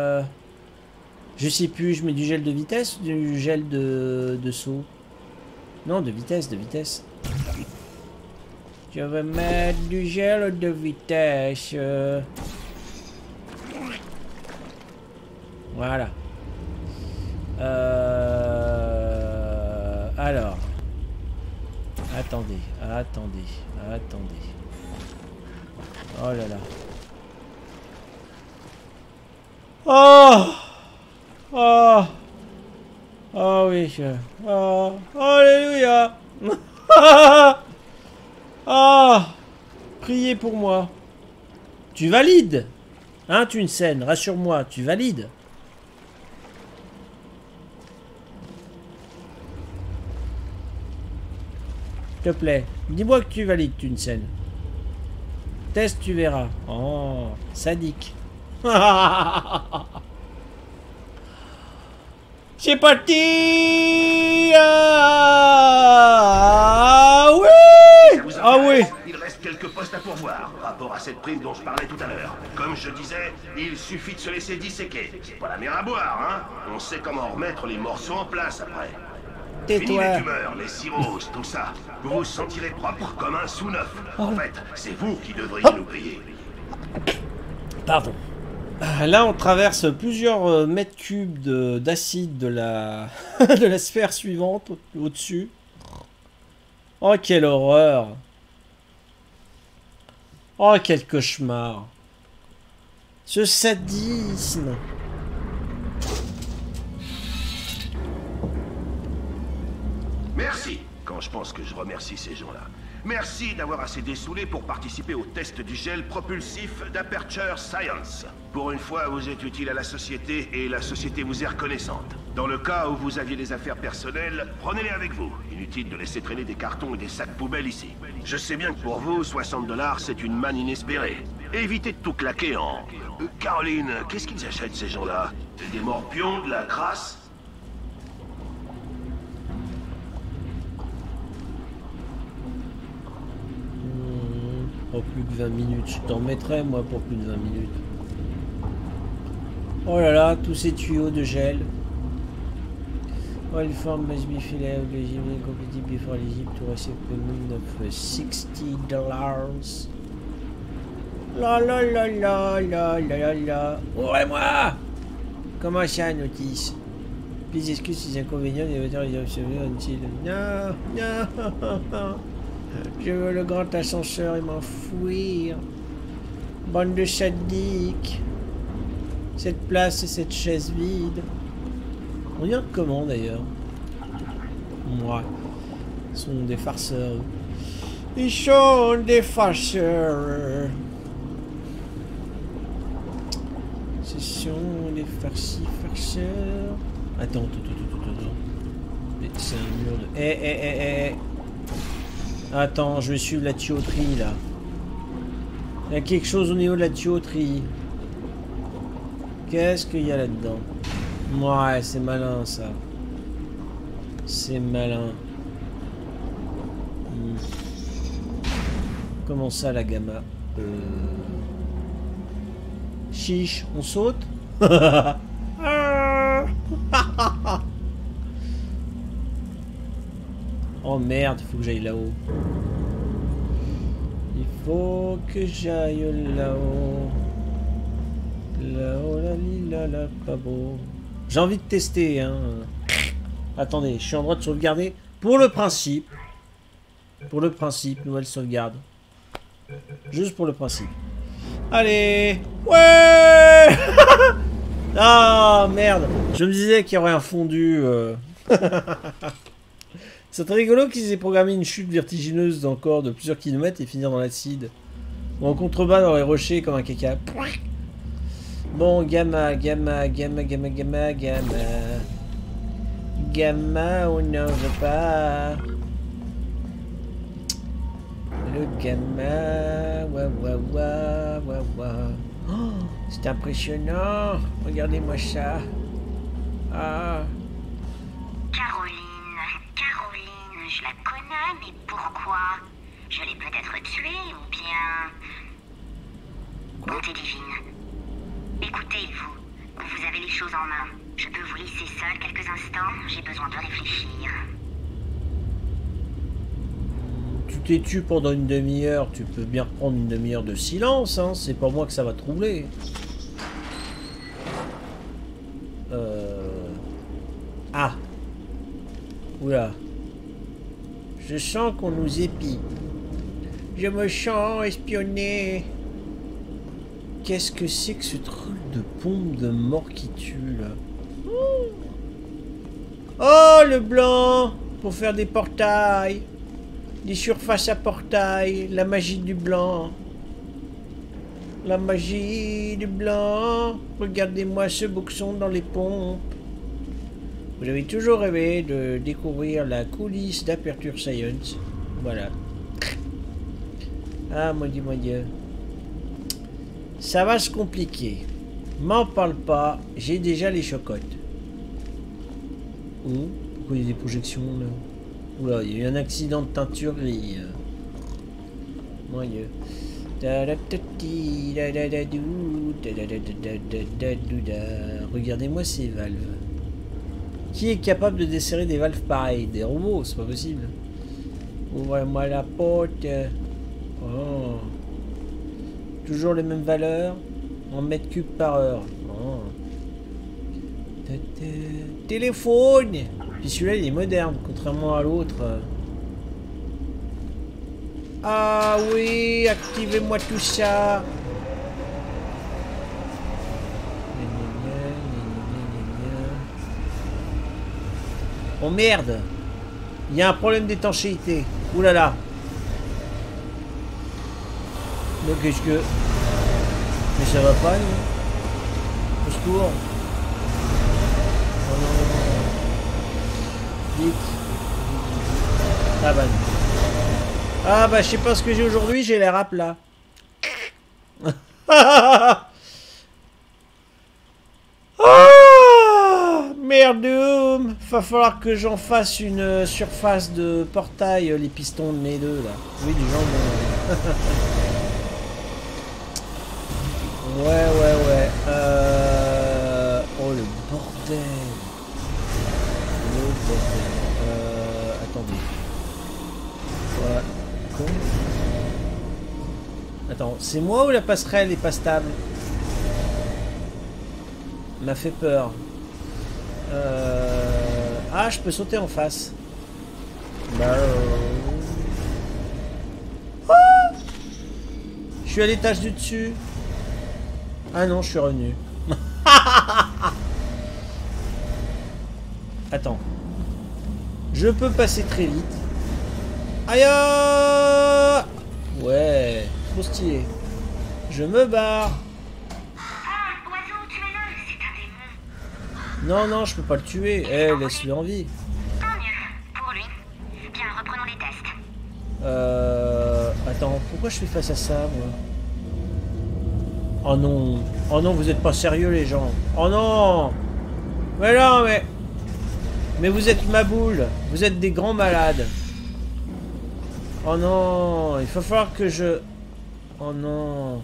Je sais plus, je mets du gel de vitesse ou du gel de saut? Non, de vitesse, de vitesse. Je vais mettre du gel de vitesse. Voilà. Alors. Attendez, attendez, attendez. Oh là là. Oh! Oh! Oh oui, oh! Alléluia! Ah! Priez pour moi. Tu valides? Hein, tu une scène, rassure-moi, tu valides? S'il te plaît, dis-moi que tu valides une scène. Test, tu verras. Oh, sadique. C'est parti! Ah oui! Ah oui! Il reste quelques postes à pourvoir, rapport à cette prime dont je parlais tout à l'heure. Comme je disais, il suffit de se laisser disséquer. C'est pas la mer à boire, hein? On sait comment remettre les morceaux en place après. Fini Tais-toi. les tumeurs, les cirrhoses, tout ça. Vous vous sentirez propre comme un sous-neuf. En fait, c'est vous qui devriez nous payer. Pardon. Là, on traverse plusieurs mètres cubes d'acide de la de la sphère suivante au-dessus. Oh, quelle horreur! Oh, quel cauchemar! Ce sadisme! Merci, quand je pense que je remercie ces gens-là. Merci d'avoir assez dessoulé pour participer au test du gel propulsif d'Aperture Science. Pour une fois, vous êtes utile à la société et la société vous est reconnaissante. Dans le cas où vous aviez des affaires personnelles, prenez-les avec vous. Inutile de laisser traîner des cartons et des sacs poubelles ici. Je sais bien que pour vous, 60 $, c'est une manne inespérée. Évitez de tout claquer en... Caroline, qu'est-ce qu'ils achètent ces gens-là? Des morpions, de la crasse? Oh, plus que 20 minutes. Je t'en mettrais, moi, pour plus de 20 minutes. Oh là là, tous ces tuyaux de gel. Oil form must be filled out completed before Egypt to receive payment of $60. La la la la la la la la. Ouvrez-moi! Comment ça, notice? Please excuse ces inconvénients des auteurs des observés until... Non, non. Je veux le grand ascenseur et m'enfuir. Bande de sadiques. Cette place et cette chaise vide. On regarde comment d'ailleurs? Moi. Ils sont des farceurs. Ils sont des farceurs. Ce sont des farceurs. Attends. C'est un mur de... Attends, je vais suivre la tuyauterie là. Il y a quelque chose au niveau de la tuyauterie. Qu'est-ce qu'il y a là-dedans? Ouais, c'est malin ça. C'est malin. Comment ça la gamma? Chiche, on saute? Oh merde, il faut que j'aille là-haut. Il faut que j'aille là-haut. Là-haut, la lila, la pas beau. J'ai envie de tester, hein. Attendez, je suis en droit de sauvegarder. Pour le principe. Pour le principe, nouvelle sauvegarde. Juste pour le principe. Allez. Ouais. Ah, merde. Je me disais qu'il y aurait un fondu. C'est très rigolo qu'ils aient programmé une chute vertigineuse d'encore de plusieurs kilomètres et finir dans l'acide. Ou en contrebas dans les rochers comme un caca. Bon, gamma. Gamma, on n'en veut pas. Le gamma. Oh, c'est impressionnant. Regardez-moi ça. Ah. Caroline, je la connais, mais pourquoi? Je l'ai peut-être tuée, ou bien... Bonté divine. Écoutez, vous avez les choses en main. Je peux vous laisser seul quelques instants, j'ai besoin de réfléchir. Tu t'es tu pendant une demi-heure, tu peux bien reprendre une demi-heure de silence, hein. C'est pas moi que ça va troubler. Ah. Oula. Je sens qu'on nous épie. Je me sens espionné. Qu'est-ce que c'est que ce truc de pompe de mort qui tue, là? Oh, le blanc! Pour faire des portails. Des surfaces à portail. La magie du blanc. La magie du blanc. Regardez-moi ce boxon dans les pompes. Vous avez toujours rêvé de découvrir la coulisse d'Aperture Science. Voilà. Ah, mon Dieu. Ça va se compliquer. M'en parle pas, j'ai déjà les chocottes. Oh, pourquoi il y a des projections là? Oula, il y a eu un accident de teinturerie. Mon Dieu. Regardez-moi ces valves. Qui est capable de desserrer des valves pareilles? Des robots, c'est pas possible. Ouvrez-moi la porte. Oh. Toujours les mêmes valeurs en mètres cubes par heure. Oh. Téléphone. Puis celui-là il est moderne contrairement à l'autre. Ah oui, activez-moi tout ça. Oh merde. Il y a un problème d'étanchéité. Ouh là là. Mais qu'est-ce que... Mais ça va pas, nous? Au secours. Oh non, non, non. Vite. Ah bah... Ah bah, je sais pas ce que j'ai aujourd'hui, j'ai les rap là. Oh, merdoum. Va falloir que j'en fasse une surface de portail, les pistons de mes deux là. Oui, du jambon. Ouais. Oh le bordel. Attendez. Ouais. Con. Attends, c'est moi ou la passerelle est pas stable? M'a fait peur. Ah, je peux sauter en face. Bah. Ah, je suis à l'étage du dessus. Ah non, je suis revenu. Attends. Je peux passer très vite. Aïe! Ouais, trop stylé. Je me barre. Ah, oiseau, tuez-le, c'est un démon. Non, je peux pas le tuer. Eh, laisse-le en vie. Tant mieux, pour lui. Bien, reprenons les tests. Attends, pourquoi je fais face à ça, moi? Oh non, vous êtes pas sérieux, les gens. Oh non! Mais non, mais vous êtes ma boule. Vous êtes des grands malades. Oh non, il va falloir que je... Oh non.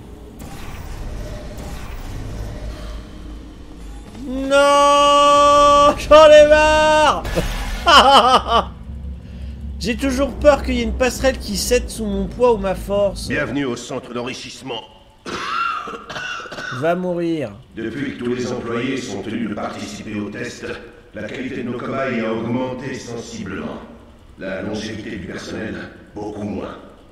Non, j'en ai marre. J'ai toujours peur qu'il y ait une passerelle qui cède sous mon poids ou ma force. Bienvenue au centre d'enrichissement. Va mourir. Depuis que tous les employés sont tenus de participer au test, la qualité de nos cobayes a augmenté sensiblement. La longévité du personnel, beaucoup moins.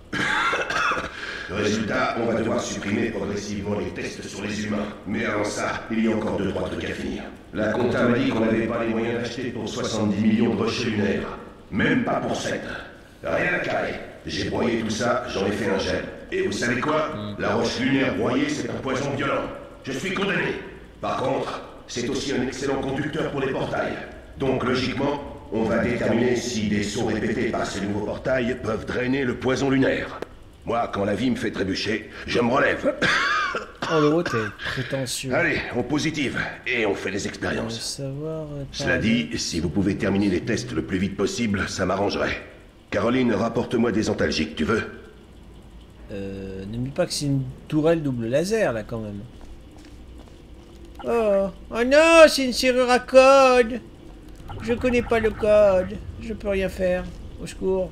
Résultat, on va devoir supprimer progressivement les tests sur les humains. Mais avant ça, il y a encore 2-3 trucs à finir. La compta m'a dit qu'on n'avait pas les moyens d'acheter pour 70 millions de rochers lunaires. Même pas pour 7. Rien à carrer. J'ai broyé tout ça, j'en ai fait un gel. Et vous savez quoi? La roche lunaire broyée, c'est un poison violent. Je suis condamné. Par contre, c'est aussi un excellent conducteur pour les portails. Donc logiquement, on va déterminer si des sauts répétés par ces nouveaux portails peuvent drainer le poison lunaire. Moi, quand la vie me fait trébucher, je me relève. Oh, l'autre est prétentieux. Allez, on positive, et on fait les expériences. Savoir, Cela dit, si vous pouvez terminer les tests le plus vite possible, ça m'arrangerait. Caroline, rapporte-moi des antalgiques, tu veux? N'oublie pas que c'est une tourelle double laser, là, quand même. Oh, oh non, c'est une serrure à code. Je connais pas le code. Je peux rien faire. Au secours.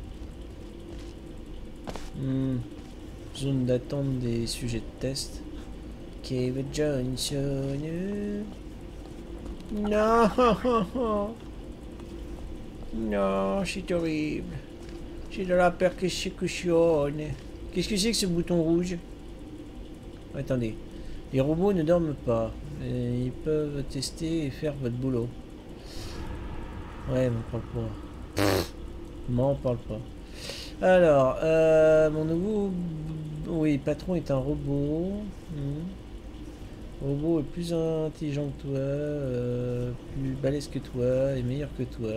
Zone d'attente des sujets de test. Kevin Johnson. Non. Non, c'est horrible. J'ai de la persécution. Qu'est-ce que c'est que ce bouton rouge? Attendez. Les robots ne dorment pas. Ils peuvent tester et faire votre boulot. Ouais, m'en parle pas. M'en parle pas. Alors, mon nouveau... Oui, patron est un robot. Le robot est plus intelligent que toi, plus balèze que toi, et meilleur que toi.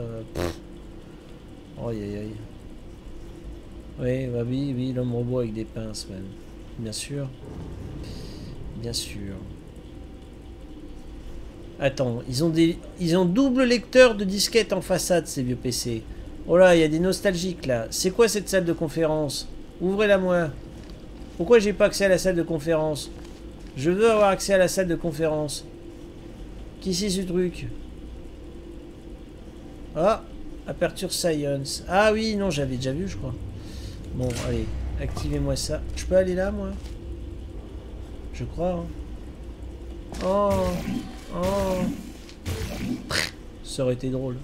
Aïe aïe aïe. Oui, bah oui, l'homme robot avec des pinces, man. Bien sûr. Bien sûr. Attends, ils ont double lecteur de disquettes en façade, ces vieux PC. Oh là, il y a des nostalgiques là. C'est quoi cette salle de conférence? Ouvrez-la moi. Pourquoi j'ai pas accès à la salle de conférence? Je veux avoir accès à la salle de conférence. Qui c'est ce truc? Ah, Aperture Science. Ah oui, non, j'avais déjà vu, je crois. Bon, allez, activez-moi ça. Je peux aller là, moi? Je crois, hein. Oh, oh. Ça aurait été drôle.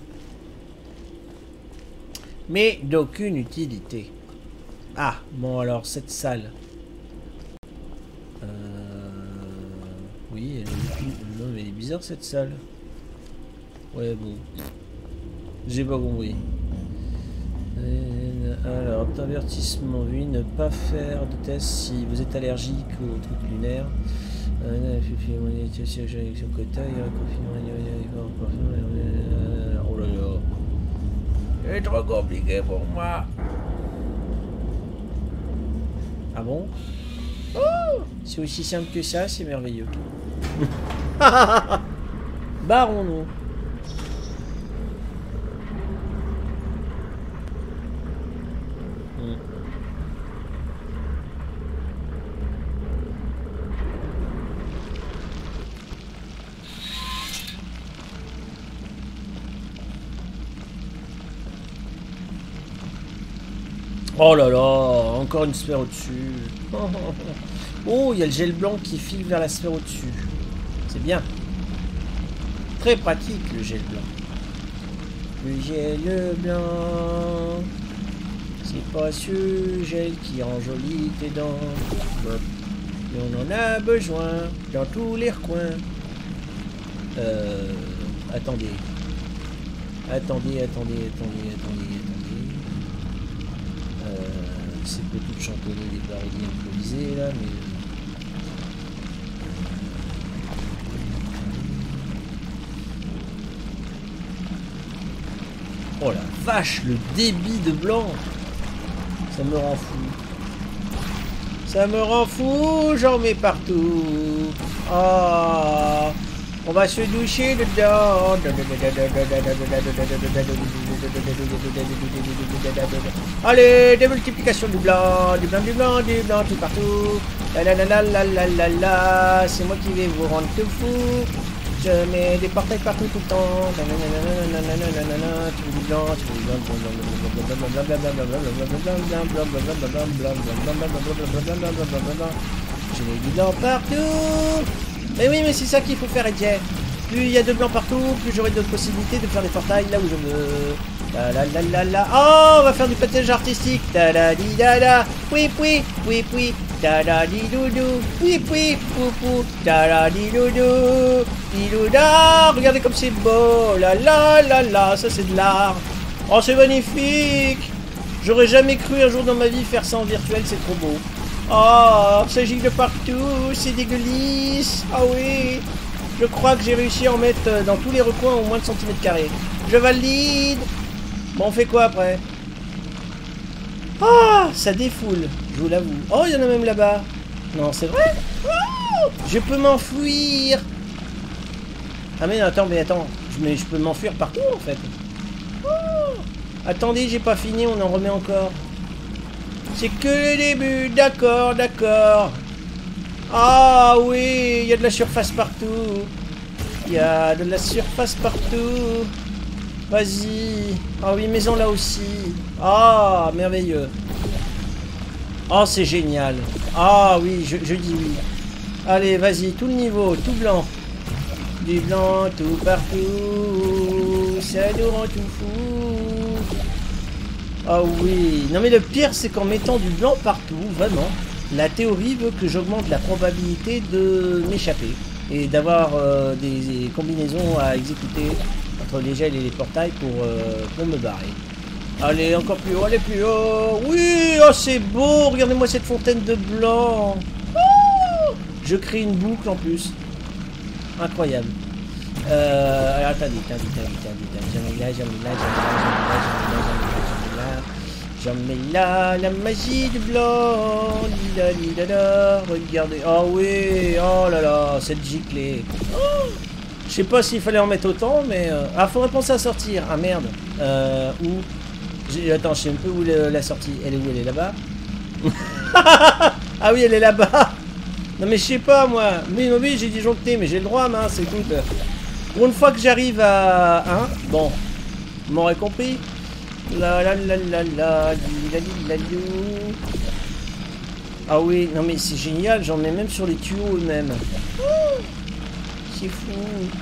Mais d'aucune utilité. Ah, bon alors, cette salle. Oui, non, mais elle est bizarre cette salle. Ouais, bon. J'ai pas compris. Alors, avertissement, oui, ne pas faire de test si vous êtes allergique aux trucs lunaires. Oh là là. C'est trop compliqué pour moi. Ah bon? Oh, c'est aussi simple que ça, c'est merveilleux. Barrons-nous. Oh là là, encore une sphère au-dessus. Oh, il y a le gel blanc qui file vers la sphère au-dessus. C'est bien. Très pratique le gel blanc. Le gel blanc. C'est pas ce gel qui rend joli tes dents. Et on en a besoin dans tous les recoins. Attendez. Attendez. C'est peut-être chantonner des parodie improvisées là, mais... Oh la vache, le débit de blanc! Ça me rend fou. Ça me rend fou, j'en mets partout. Ah, on va se doucher dedans. Allez, démultiplication du blanc, tout partout. La, c'est moi qui vais vous rendre tout fou. Je mets des portails partout tout le temps. Je mets du blanc partout. Mais oui, mais c'est ça qu'il faut faire, Edger. Plus il y a de blanc partout, plus j'aurai de possibilités de faire des portails là où je veux. Oh, on va faire du patinage artistique. Ta-da-di-da-da. Oui. Ta-da-di-doudou. Oui, pou. Ta-da-di-doudou. Di-douda. Regardez comme c'est beau. La, ça c'est de l'art. Oh, c'est magnifique. J'aurais jamais cru un jour dans ma vie faire ça en virtuel, c'est trop beau. Oh, ça gicle de partout, c'est dégueulasse. Ah oui. Je crois que j'ai réussi à en mettre dans tous les recoins au moins de centimètres carrés. Je valide. Bon, on fait quoi après? Ah, ça défoule, je vous l'avoue. Oh, il y en a même là-bas. Non, c'est vrai? Oh, je peux m'enfuir. Ah mais attends. Je peux m'enfuir partout en fait. Oh, attendez, j'ai pas fini, on en remet encore. C'est que le début, d'accord. Ah oui, il y a de la surface partout. Il y a de la surface partout. Vas-y. Ah oui, maison là aussi. Ah, merveilleux. Oh, c'est génial. Ah oui, je dis oui. Allez, vas-y, tout le niveau, tout blanc. Du blanc tout partout. Ça nous rend tout fou. Ah oui. Non mais le pire, c'est qu'en mettant du blanc partout, vraiment, la théorie veut que j'augmente la probabilité de m'échapper. Et d'avoir des combinaisons à exécuter entre les gels et les portails pour me barrer. Allez, encore plus haut, allez plus haut. Oui, oh c'est beau, regardez-moi cette fontaine de blanc. Oh, je crée une boucle en plus. Incroyable. Alors, attendez. J'en mets là, la magie du blanc. Regardez. Oh oui, oh là là, cette giclée. Oh, je sais pas s'il fallait en mettre autant, mais... Ah, faudrait penser à sortir. Ah merde. Où? Attends, je sais un peu où est la sortie. Elle est où? Elle est là-bas. Ah oui, elle est là-bas. Non mais je sais pas moi. Oui, j'ai disjoncté, mais j'ai le droit, mince, écoute. Pour une fois que j'arrive à... Hein? Bon. Vous m'aurez compris. Ah oui, non mais c'est génial, j'en mets même sur les tuyaux eux-mêmes. C'est fou.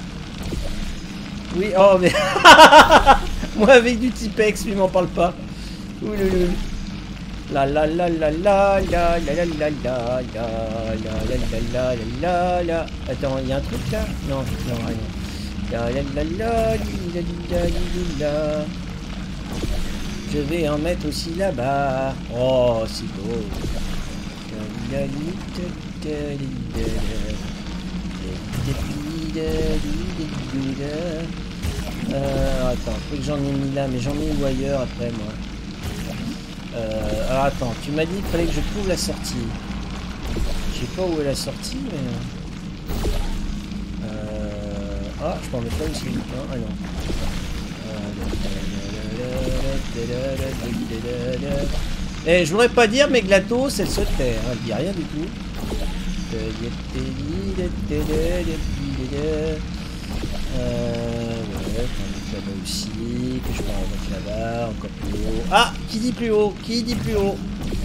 Oui, oh mais... Moi avec du Tipex, lui m'en parle pas. Ouloulou. La la la la la la la la la la la la la. Attends, il y a un truc là? Non, rien. La la la la la la. Je vais en mettre aussi là-bas. Oh, c'est beau. Attends, faut que j'en ai mis là, mais j'en ai où ailleurs après moi. Alors attends, tu m'as dit qu'il fallait que je trouve la sortie. Je sais pas où est la sortie, mais... Ah, je peux en mettre là aussi. Ah non. Et je voudrais pas dire, mais Glatos, elle se tait, hein, elle dit rien du tout. Ouais, là-bas aussi, que je peux en mettre là-bas, encore plus haut. Ah, qui dit plus haut? Qui dit plus haut?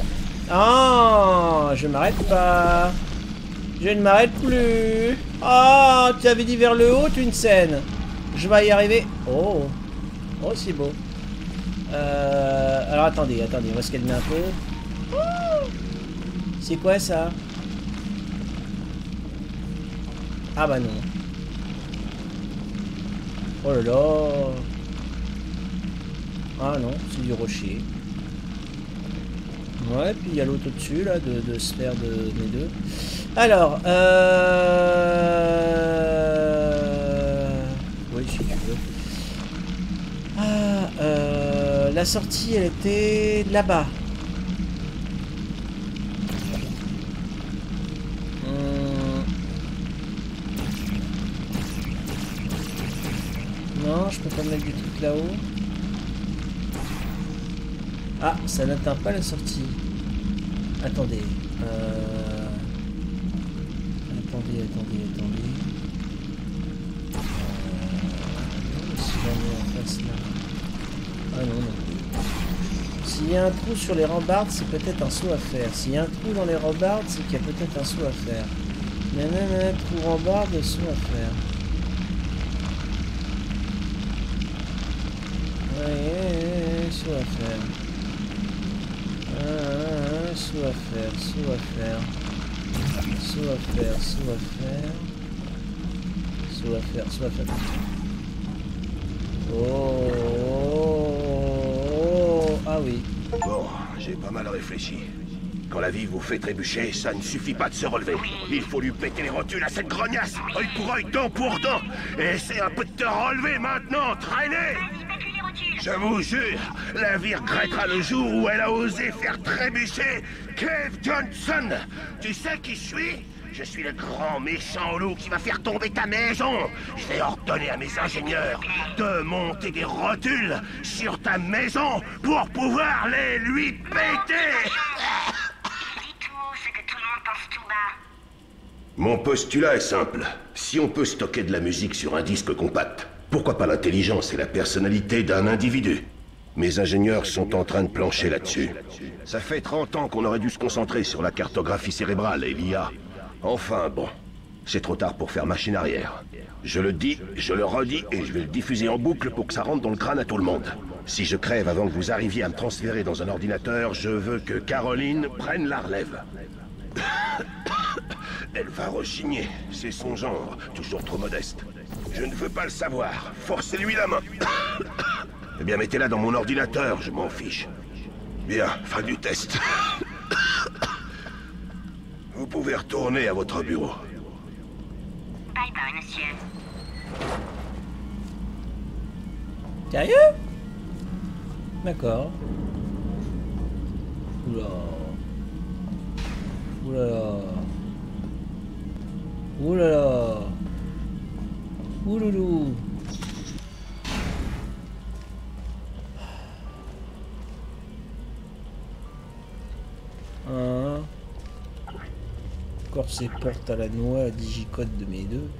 Ah, je m'arrête pas. Je ne m'arrête plus. Ah, tu avais dit vers le haut, une scène. Je vais y arriver. Oh, oh, c'est beau. Alors attendez, on va se calmer un peu. C'est quoi ça? Ah bah non. Oh là là. Ah non, c'est du rocher. Ouais, puis il y a l'autre au-dessus là, de sphère de mes deux. Alors, oui, si tu veux. Ah, la sortie, elle était là-bas. Non, je peux pas mettre du truc là-haut. Ah, ça n'atteint pas la sortie. Attendez. Attendez. Si jamais en face là. Ah non. S'il y a un trou sur les rambardes, c'est peut-être un saut à faire. S'il y a un trou dans les rambardes, c'est qu'il y a peut-être un saut à faire. Nanana, trou rambarde, saut à faire. Ouais, saut à faire. Saut à faire. Oh, ah oui. Bon, j'ai pas mal réfléchi. Quand la vie vous fait trébucher, ça ne suffit pas de se relever. Il faut lui péter les rotules à cette grognasse, œil pour œil, dent pour dent. Et essaie un peu de te relever maintenant, traînez. Je vous jure, la vie regrettera le jour où elle a osé faire trébucher Cave Johnson. Tu sais qui je suis? Je suis le grand méchant loup qui va faire tomber ta maison. Je vais ordonner à mes ingénieurs de monter des rotules sur ta maison pour pouvoir les lui péter. Dis tout ce que tout le monde pense tout bas. Mon postulat est simple. Si on peut stocker de la musique sur un disque compact, pourquoi pas l'intelligence et la personnalité d'un individu? Mes ingénieurs sont en train de plancher là-dessus. Ça fait 30 ans qu'on aurait dû se concentrer sur la cartographie cérébrale et l'IA. Enfin, bon, c'est trop tard pour faire machine arrière. Je le dis, je le redis, et je vais le diffuser en boucle pour que ça rentre dans le crâne à tout le monde. Si je crève avant que vous arriviez à me transférer dans un ordinateur, je veux que Caroline prenne la relève. Elle va rechigner, c'est son genre, toujours trop modeste. Je ne veux pas le savoir, forcez-lui la main. Eh bien, mettez-la dans mon ordinateur, je m'en fiche. Bien, fin du test. Vous pouvez retourner à votre bureau. Bye bye, monsieur. Sérieux? D'accord. Oula. Oulala. Oulala. Ouloulou. Encore ces portes à la noix à digicode de mes deux.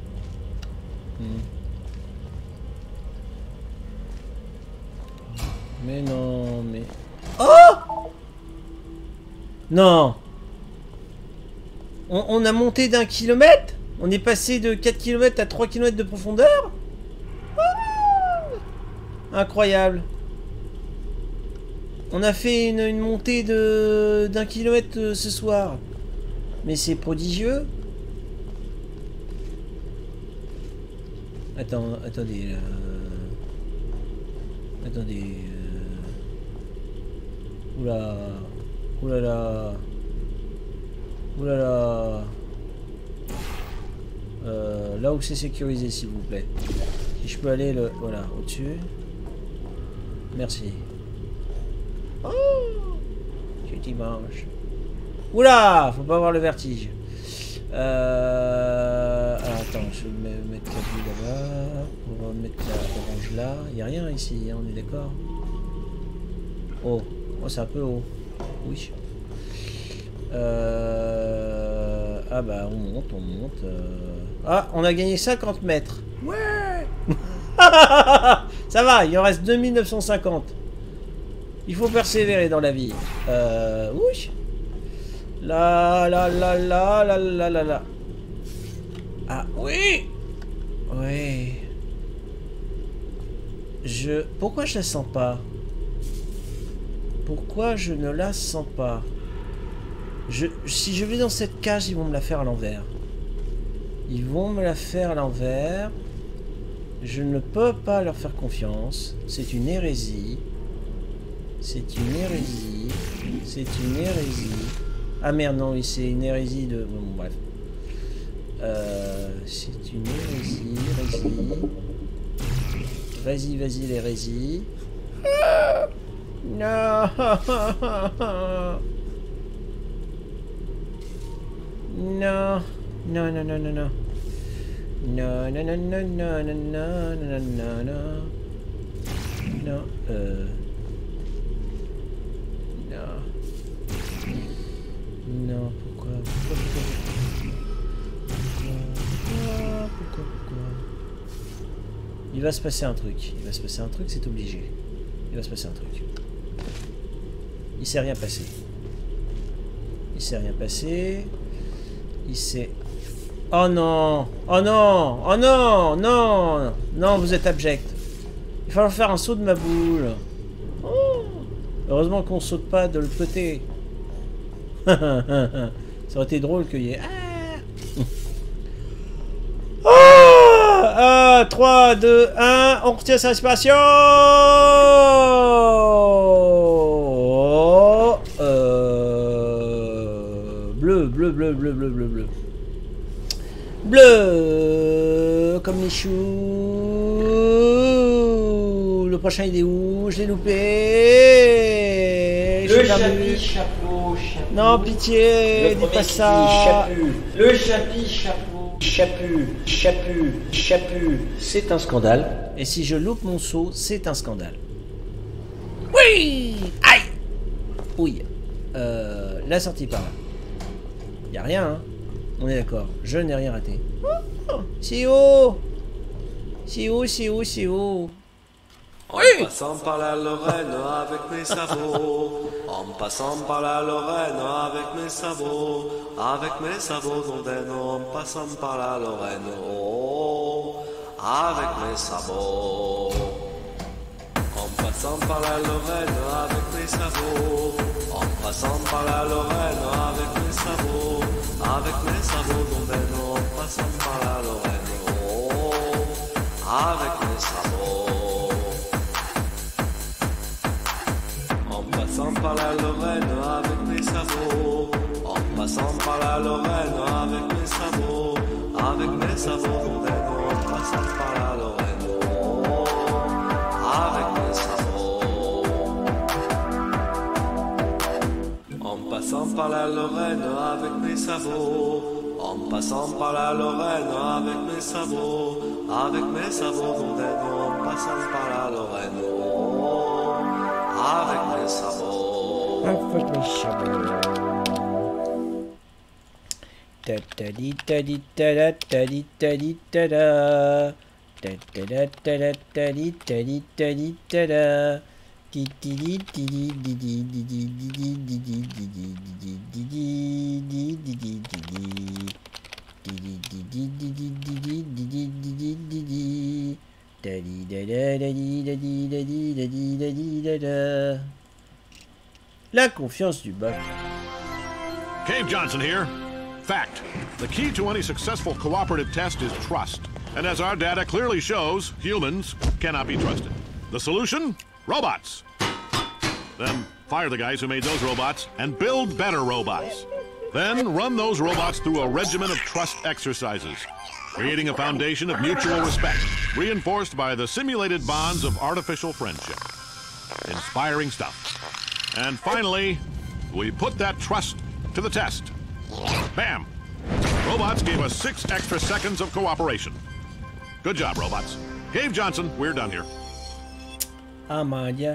Mais non, mais... Oh! Non! On a monté d'1 kilomètre? On est passé de 4 km à 3 km de profondeur? Ah! Incroyable. On a fait une montée de d'1 kilomètre ce soir. Mais c'est prodigieux. Attendez. Attendez. Oula. Oulala. Oulala. Là où c'est sécurisé, s'il vous plaît. Si je peux aller voilà, au-dessus. Merci. Oh! C'est dimanche. Oula! Faut pas avoir le vertige. Alors, attends, je vais mettre la vue là-bas. On va mettre la orange là. Il n'y a rien ici, hein, on est d'accord? Oh, c'est un peu haut. Oui. Ah bah, on monte. Ah, on a gagné 50 mètres. Ouais. Ça va, il en reste 2950. Il faut persévérer dans la vie. Oui. La. Ah oui. Oui. Pourquoi je la sens pas? Pourquoi je ne la sens pas? Si je vais dans cette cage, ils vont me la faire à l'envers. Ils vont me la faire à l'envers. Je ne peux pas leur faire confiance. C'est une hérésie. C'est une hérésie. C'est une hérésie. Ah merde, non, oui, c'est une hérésie de... Bon, bref. C'est une hérésie. Vas-y, l'hérésie. Non. Non. Non. Non, pourquoi Il va se passer un truc. C'est obligé. Il va se passer un truc. Il s'est rien passé. Oh non! Non, vous êtes abject. Il va falloir faire un saut de ma boule. Oh. Heureusement qu'on saute pas de l'autre côté. Ça aurait été drôle qu'il y ait... Ah, 3, 2, 1, on retient sa respiration. Bleu comme les choux. Le prochain il est où? Je l'ai loupé. Le chapeau. Non, pitié, dis pas ça. Le chapeau. Chapu. C'est un scandale. Et si je loupe mon saut, c'est un scandale. Oui. Aïe. Oui. La sortie par là. Y a rien, hein. On est d'accord. Je n'ai rien raté. C'est haut. C'est haut, c'est haut, c'est haut. Oui. En passant par la Lorraine avec mes sabots, en passant par la Lorraine avec mes sabots d'Ondaine, en passant par la Lorraine, oh, avec mes sabots. En passant par la Lorraine avec mes sabots, en passant par la Lorraine avec mes sabots d'Ondaine, en passant par la Lorraine, oh, avec mes sabots. En passant par la Lorraine avec mes sabots, en passant par la Lorraine avec mes sabots d'Ondaine, en passant par la Lorraine, oh, avec mes sabots. En passant par la Lorraine avec mes sabots, en passant par la Lorraine avec mes sabots d'Ondaine, en passant par la Lorraine, oh, avec mes sabots. Avec mes sabots. Ta ta di ta di ta da ta di ta di ta da. Ta ta da ta da ta di ta di ta di ta da. Di di di di di di di di di di di di di di di di. La confiance du bœuf. Cave Johnson here. Fact. The key to any successful cooperative test is trust. And as our data clearly shows, humans cannot be trusted. The solution? Robots. Then fire the guys who made those robots and build better robots. Then run those robots through a regimen of trust exercises, creating a foundation of mutual respect, reinforced by the simulated bonds of artificial friendship. Inspiring stuff. And finally, we put that trust to the test. Bam! Robots gave us 6 extra seconds of cooperation. Good job, robots. Cave Johnson, we're done here. Ah, my yeah.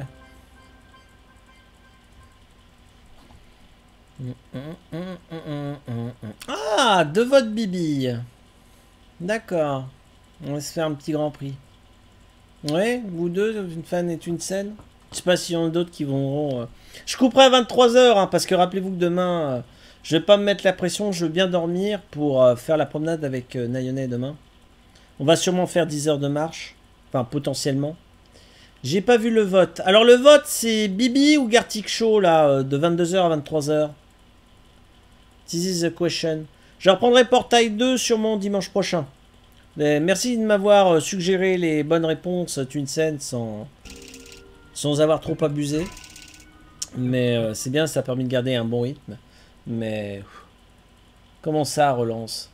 Ah, de votre bibille. D'accord. On va se faire un petit grand prix. Ouais, vous deux, une fan et une scène. Je sais pas s'il y en a d'autres qui vont... Je couperai à 23h, hein, parce que rappelez-vous que demain, je vais pas me mettre la pression, je veux bien dormir pour faire la promenade avec Nayone demain. On va sûrement faire 10 heures de marche. Enfin, potentiellement. J'ai pas vu le vote. Alors, le vote, c'est Bibi ou Gartic Show, là, de 22h à 23h. This is the question. Je reprendrai Portail 2 sûrement dimanche prochain. Mais merci de m'avoir suggéré les bonnes réponses, Twinsen, sans avoir trop abusé. Mais c'est bien, ça a permis de garder un bon rythme. Mais comment ça relance?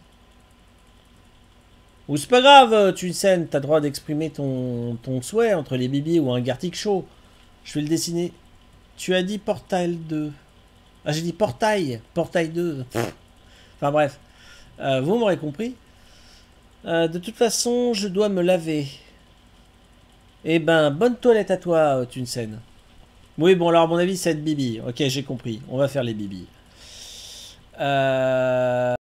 Ou c'est pas grave, Twinsen, t'as le droit d'exprimer ton souhait entre les bibis ou un Gartic Show. Je vais le dessiner. Tu as dit Portail 2. Ah, j'ai dit Portail 2. Enfin bref, vous m'aurez compris. De toute façon, je dois me laver. Eh ben, bonne toilette à toi, Twinsen. Oui, bon, alors à mon avis, c'est être bibi. Ok, j'ai compris. On va faire les bibis.